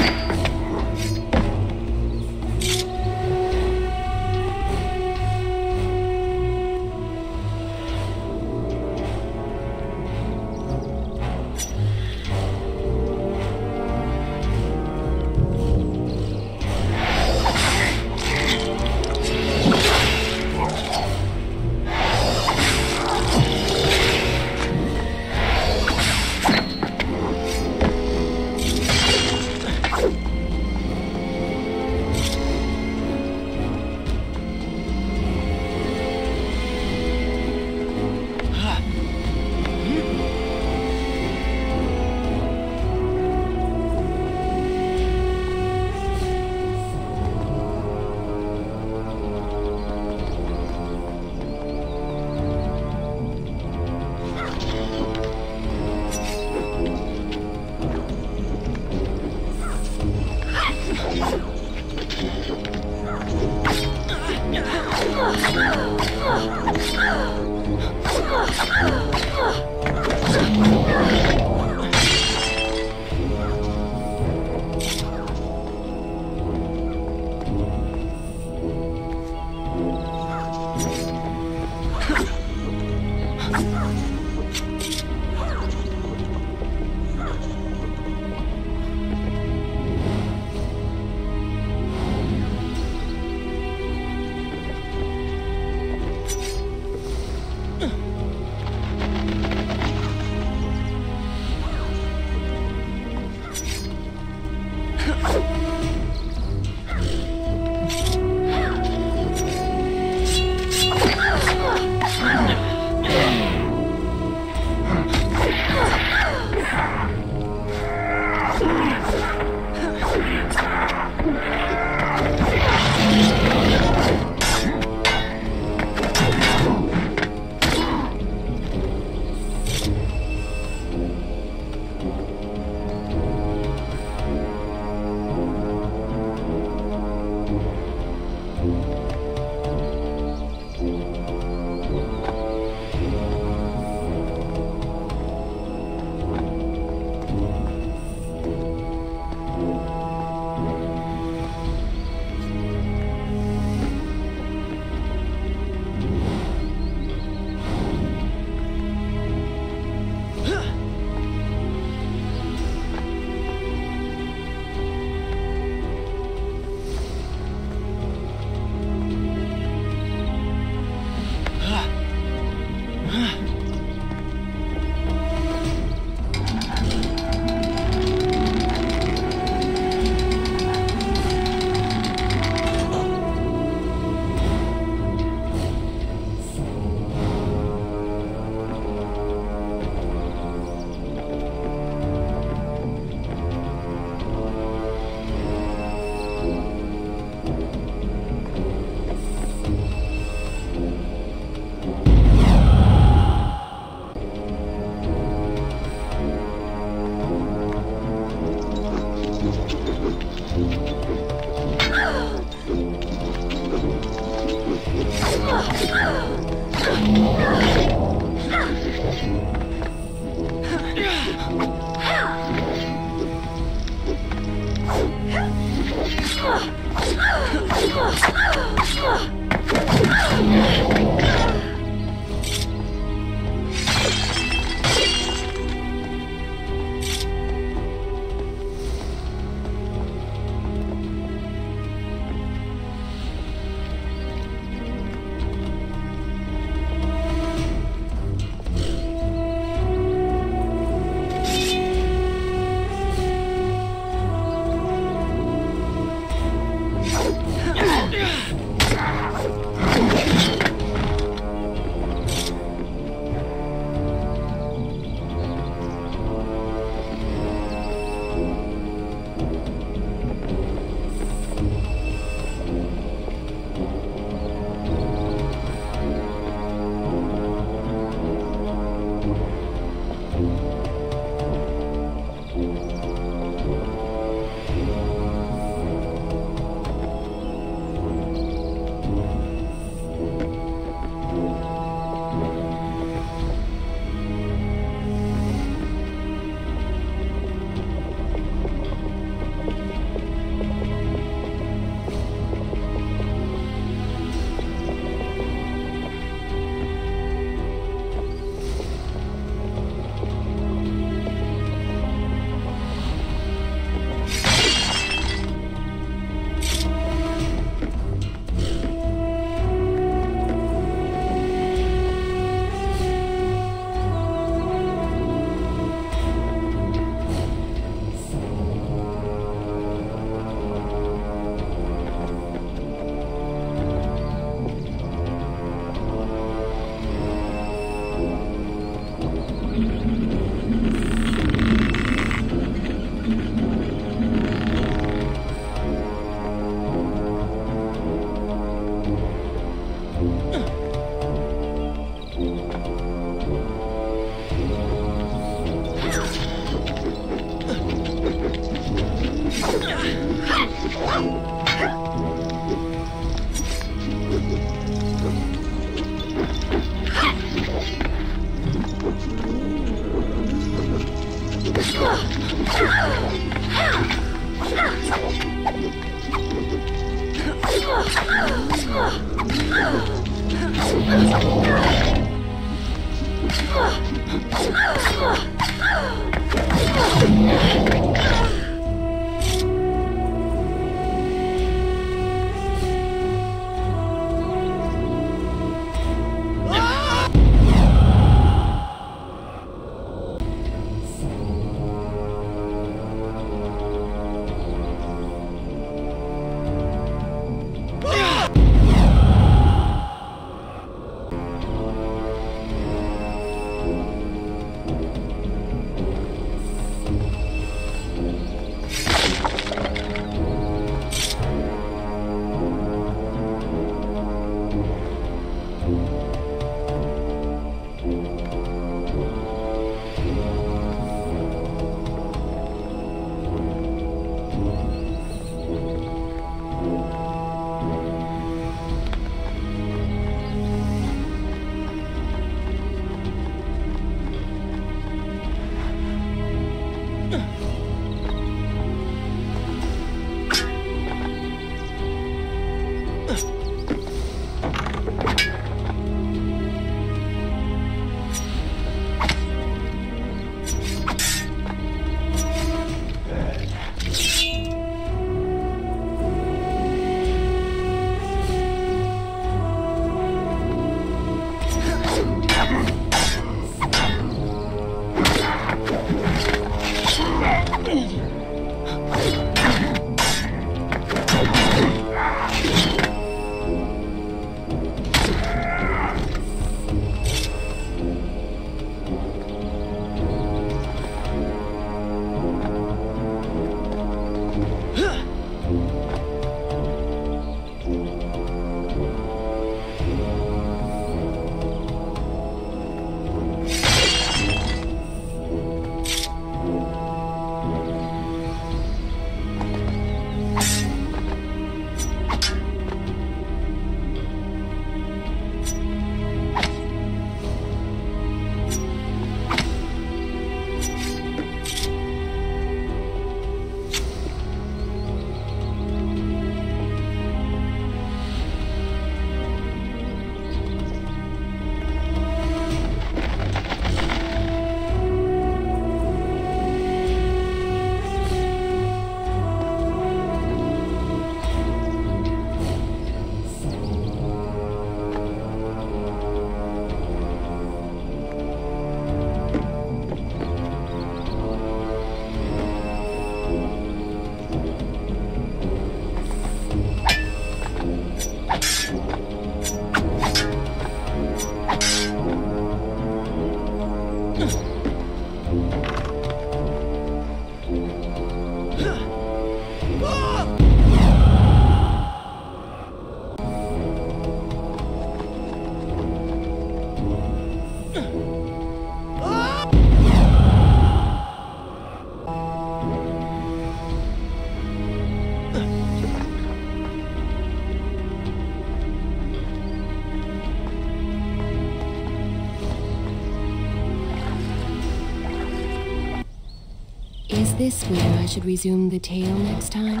Is this where I should resume the tale next time?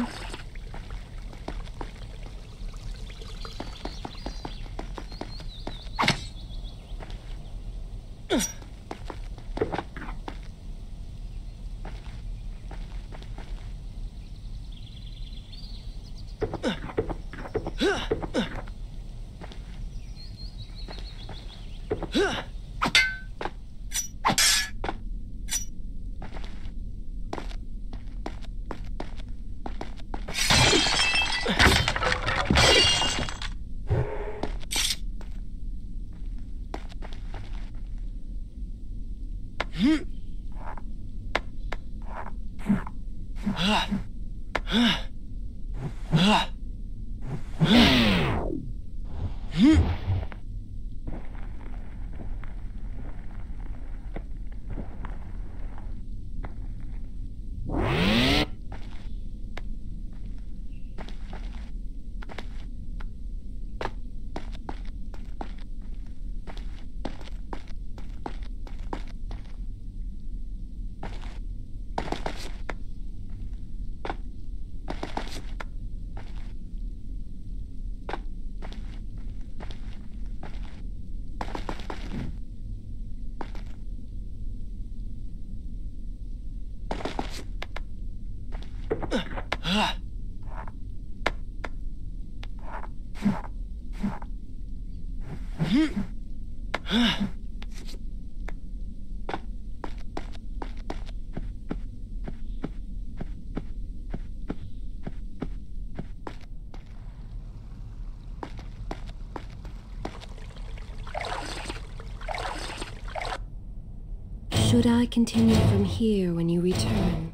Should I continue from here when you return?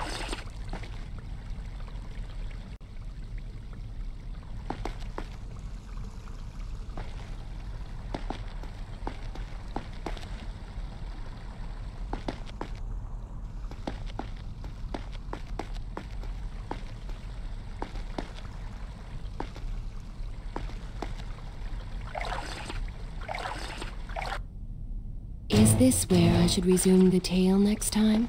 Is this where I should resume the tale next time?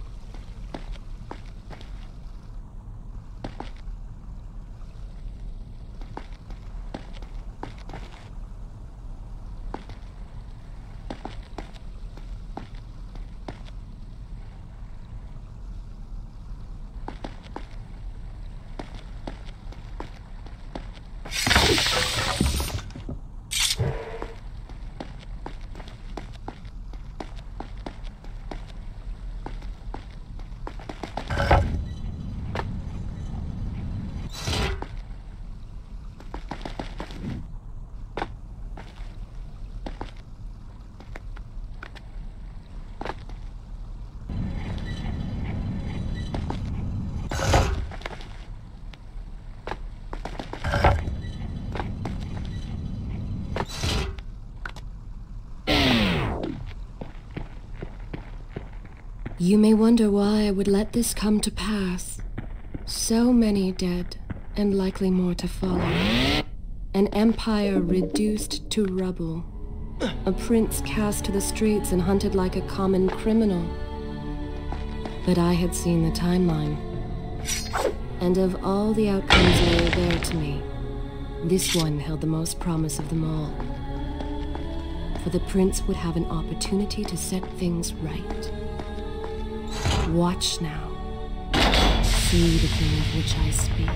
You may wonder why I would let this come to pass. So many dead, and likely more to follow. An empire reduced to rubble. A prince cast to the streets and hunted like a common criminal. But I had seen the timeline. And of all the outcomes laid bare to me, this one held the most promise of them all. For the prince would have an opportunity to set things right. Watch now. See the thing of which I speak.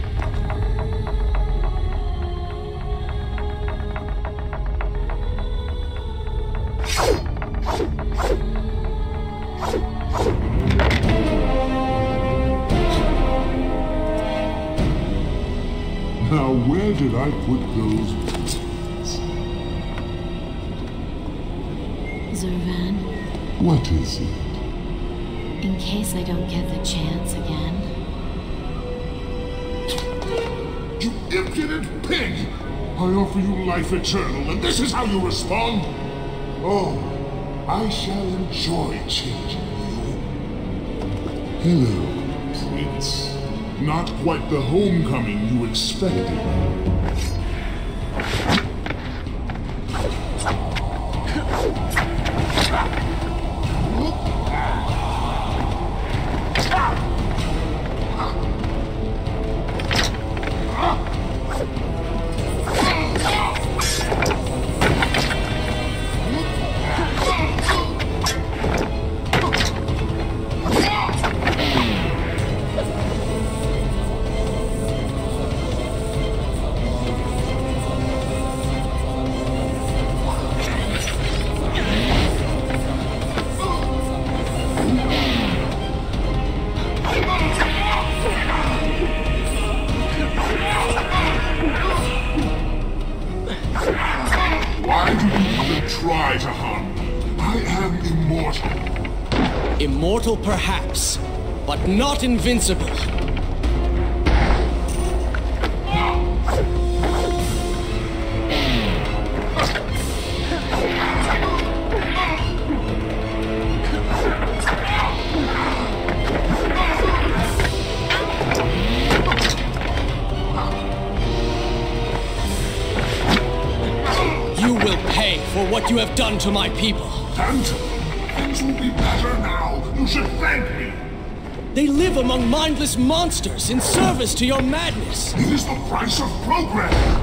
Now, where did I put those bullets? Zurvan. What is it? In case I don't get the chance again. You impudent pig! I offer you life eternal, and this is how you respond? Oh, I shall enjoy changing you. Hello, Prince. Not quite the homecoming you expected. Try to harm me. I am immortal. Immortal, perhaps, but not invincible. You will pay for what you have done to my people. Phantom, things will be better now. You should thank me. They live among mindless monsters in service to your madness. It is the price of progress.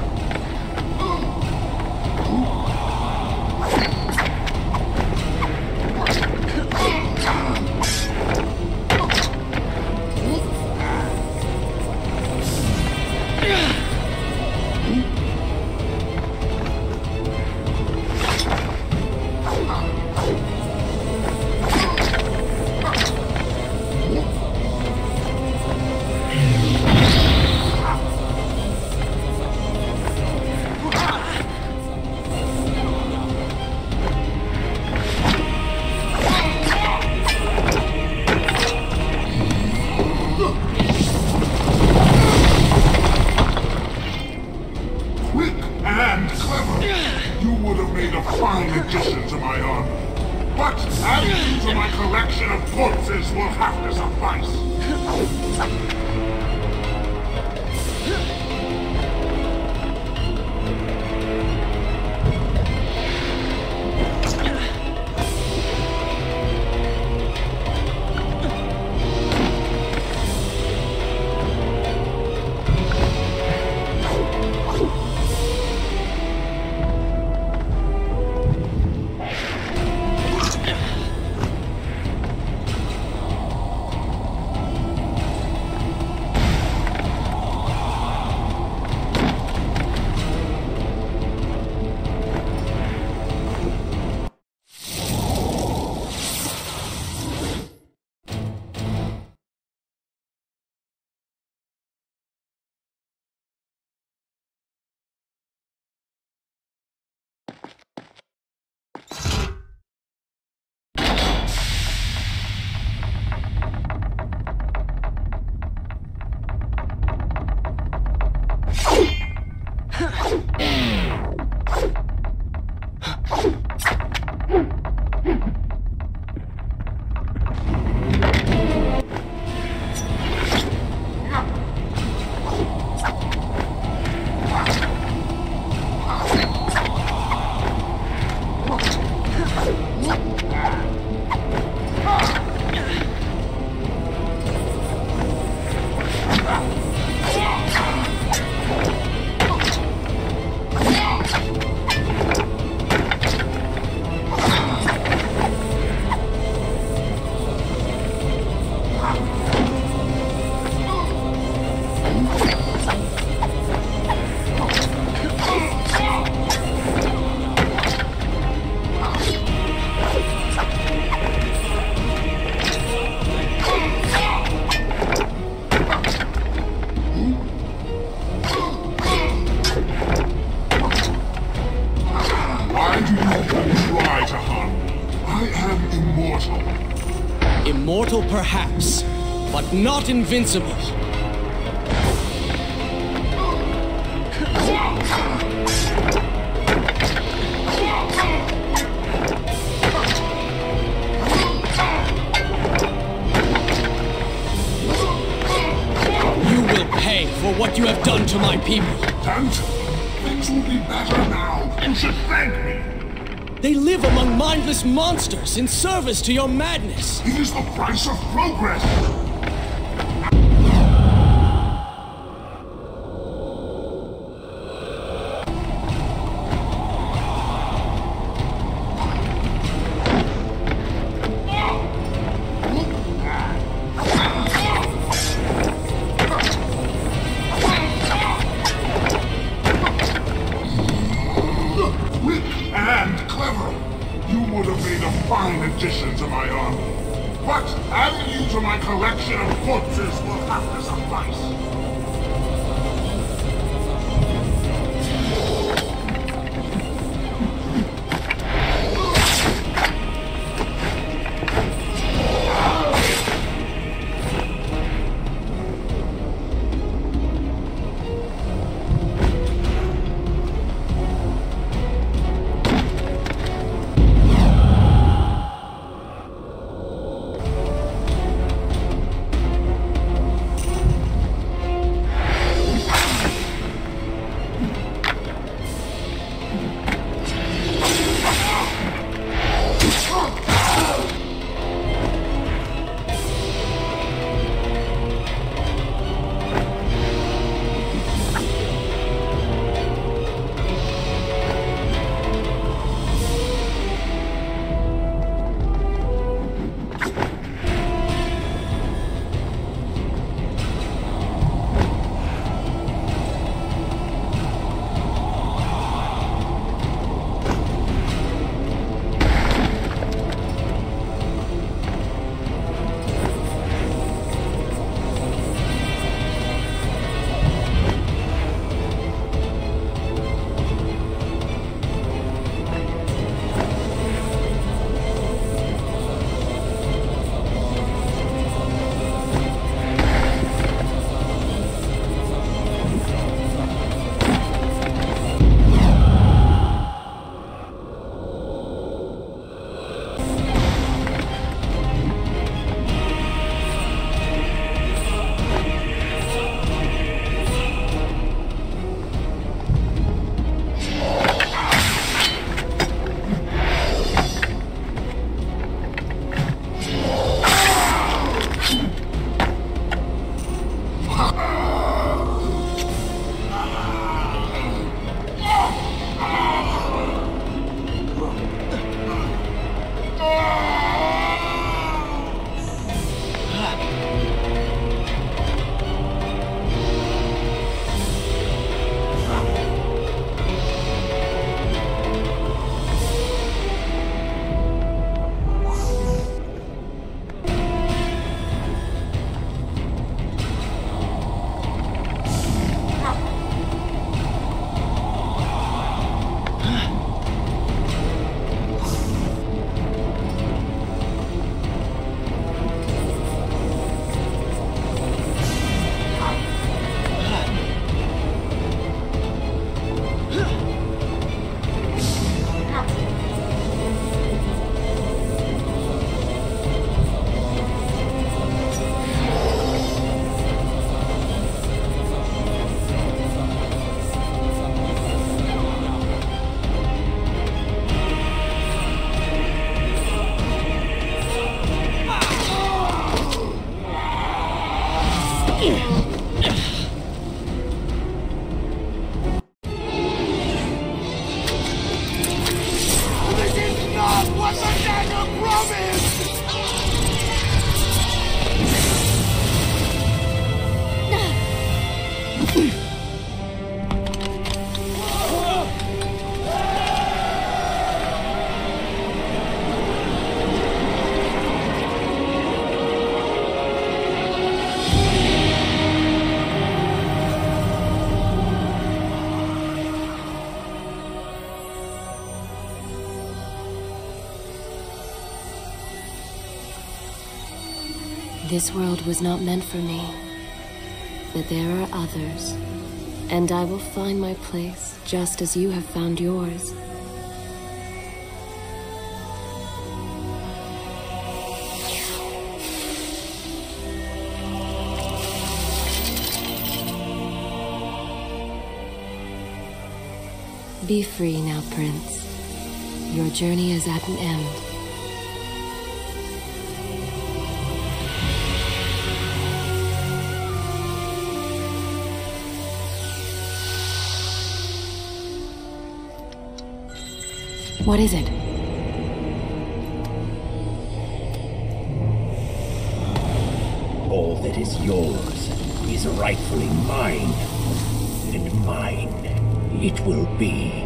a fine addition to my army. But adding you to my collection of corpses will have to suffice. Immortal perhaps, but not invincible. You will pay for what you have done to my people. Dante, things will be better now. You should thank me. They live among mindless monsters in service to your madness. It is the price of progress. Fine addition to my army. But adding you to my collection of corpses will have to suffice. This world was not meant for me, but there are others, and I will find my place just as you have found yours. Be free now, Prince. Your journey is at an end. What is it? All that is yours is rightfully mine, and mine it will be.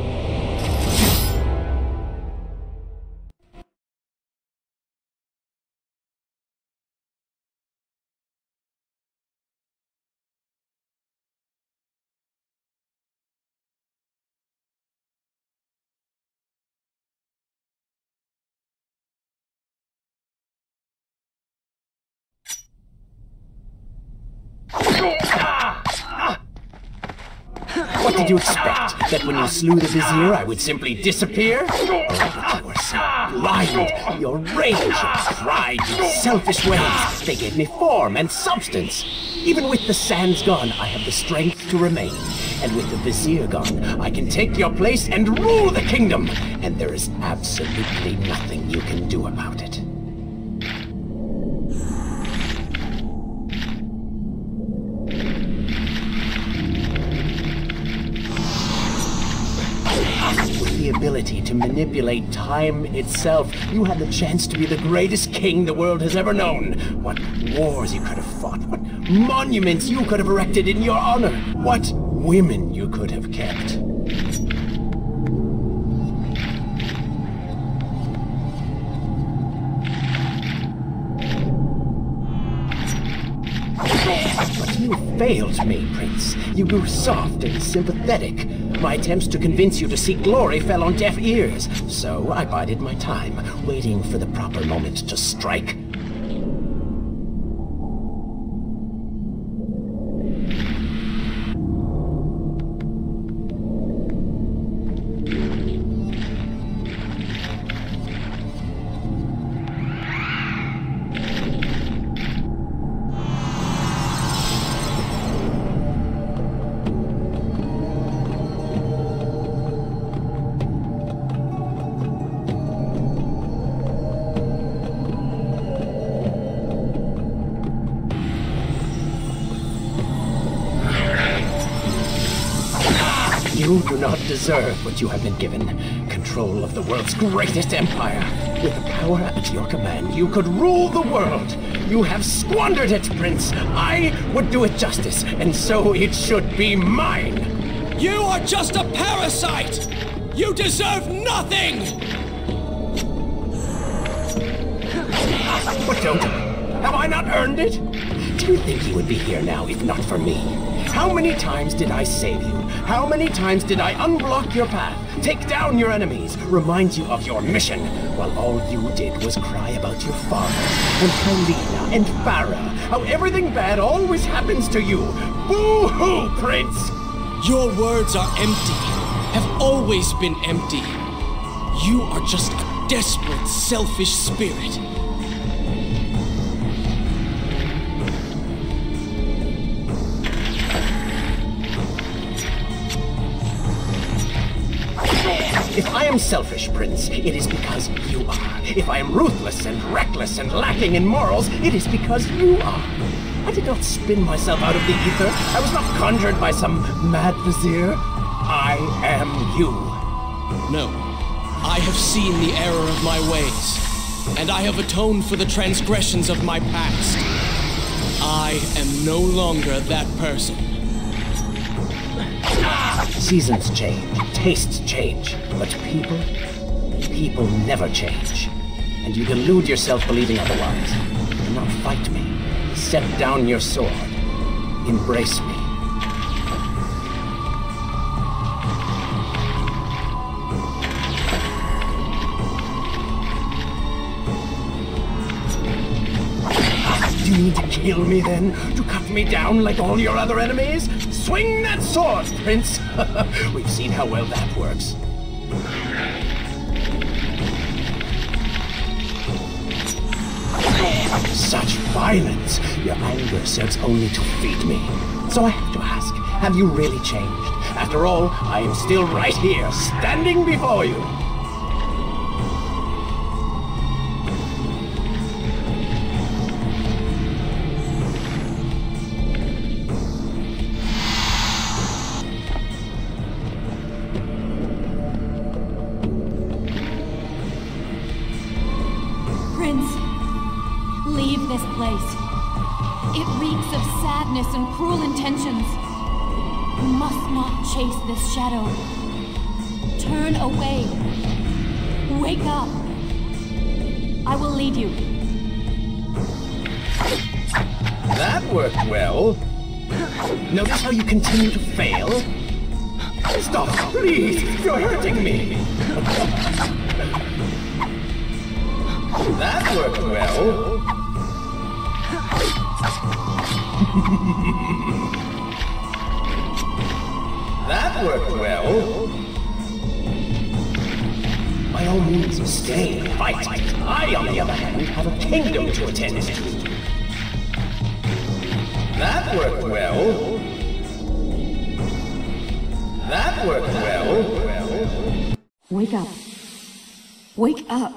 What did you expect? That when you slew the Vizier, I would simply disappear? Oh, but you were so blind. Your rage, your pride, your selfish ways, they gave me form and substance. Even with the sands gone, I have the strength to remain. And with the Vizier gone, I can take your place and rule the kingdom. And there is absolutely nothing you can do about it. The ability to manipulate time itself, you had the chance to be the greatest king the world has ever known. What wars you could have fought, what monuments you could have erected in your honor, what women you could have kept. But you failed me, Prince. You grew soft and sympathetic. My attempts to convince you to seek glory fell on deaf ears, so I bided my time, waiting for the proper moment to strike. You do not deserve what you have been given. Control of the world's greatest empire. With the power at your command, you could rule the world. You have squandered it, Prince. I would do it justice, and so it should be mine. You are just a parasite! You deserve nothing! But don't I? Have I not earned it? Do you think you would be here now if not for me? How many times did I save you? How many times did I unblock your path, take down your enemies, remind you of your mission, while all you did was cry about your father, and Kylina, and Farah, how everything bad always happens to you? Boo-hoo, Prince! Your words are empty, have always been empty. You are just a desperate, selfish spirit. If I am selfish, Prince, it is because you are. If I am ruthless and reckless and lacking in morals, it is because you are. I did not spin myself out of the ether. I was not conjured by some mad vizier. I am you. No. I have seen the error of my ways, and I have atoned for the transgressions of my past. I am no longer that person. Seasons change, tastes change, but people, people never change. And you delude yourself believing otherwise. Do not fight me. Set down your sword. Embrace me. kill me then? To cut me down like all your other enemies? Swing that sword, Prince! We've seen how well that works. Such violence! Your anger serves only to feed me. So I have to ask, have you really changed? After all, I am still right here, standing before you. Leave this place. It reeks of sadness and cruel intentions. You must not chase this shadow. Turn away. Wake up. I will lead you. That worked well. Notice how you continue to fail? Stop, please! You're hurting me! That worked well. That worked well. By all means, stay and fight. I, on the other hand, have a kingdom to attend to. That worked well. That worked well. Wake up. Wake up.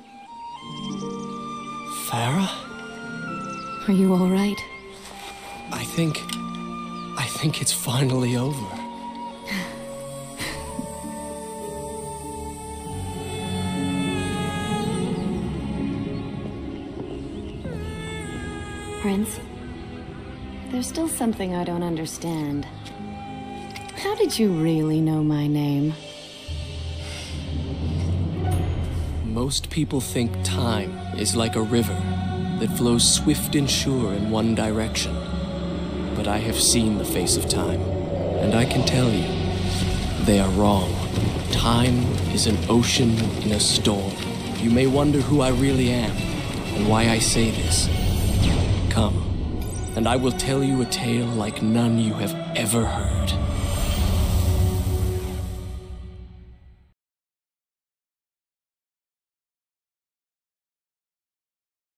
Farah? Are you all right? I think... I think it's finally over. Prince, there's still something I don't understand. How did you really know my name? Most people think time is like a river that flows swift and sure in one direction. But I have seen the face of time, and I can tell you, they are wrong. Time is an ocean in a storm. You may wonder who I really am, and why I say this. Come, and I will tell you a tale like none you have ever heard.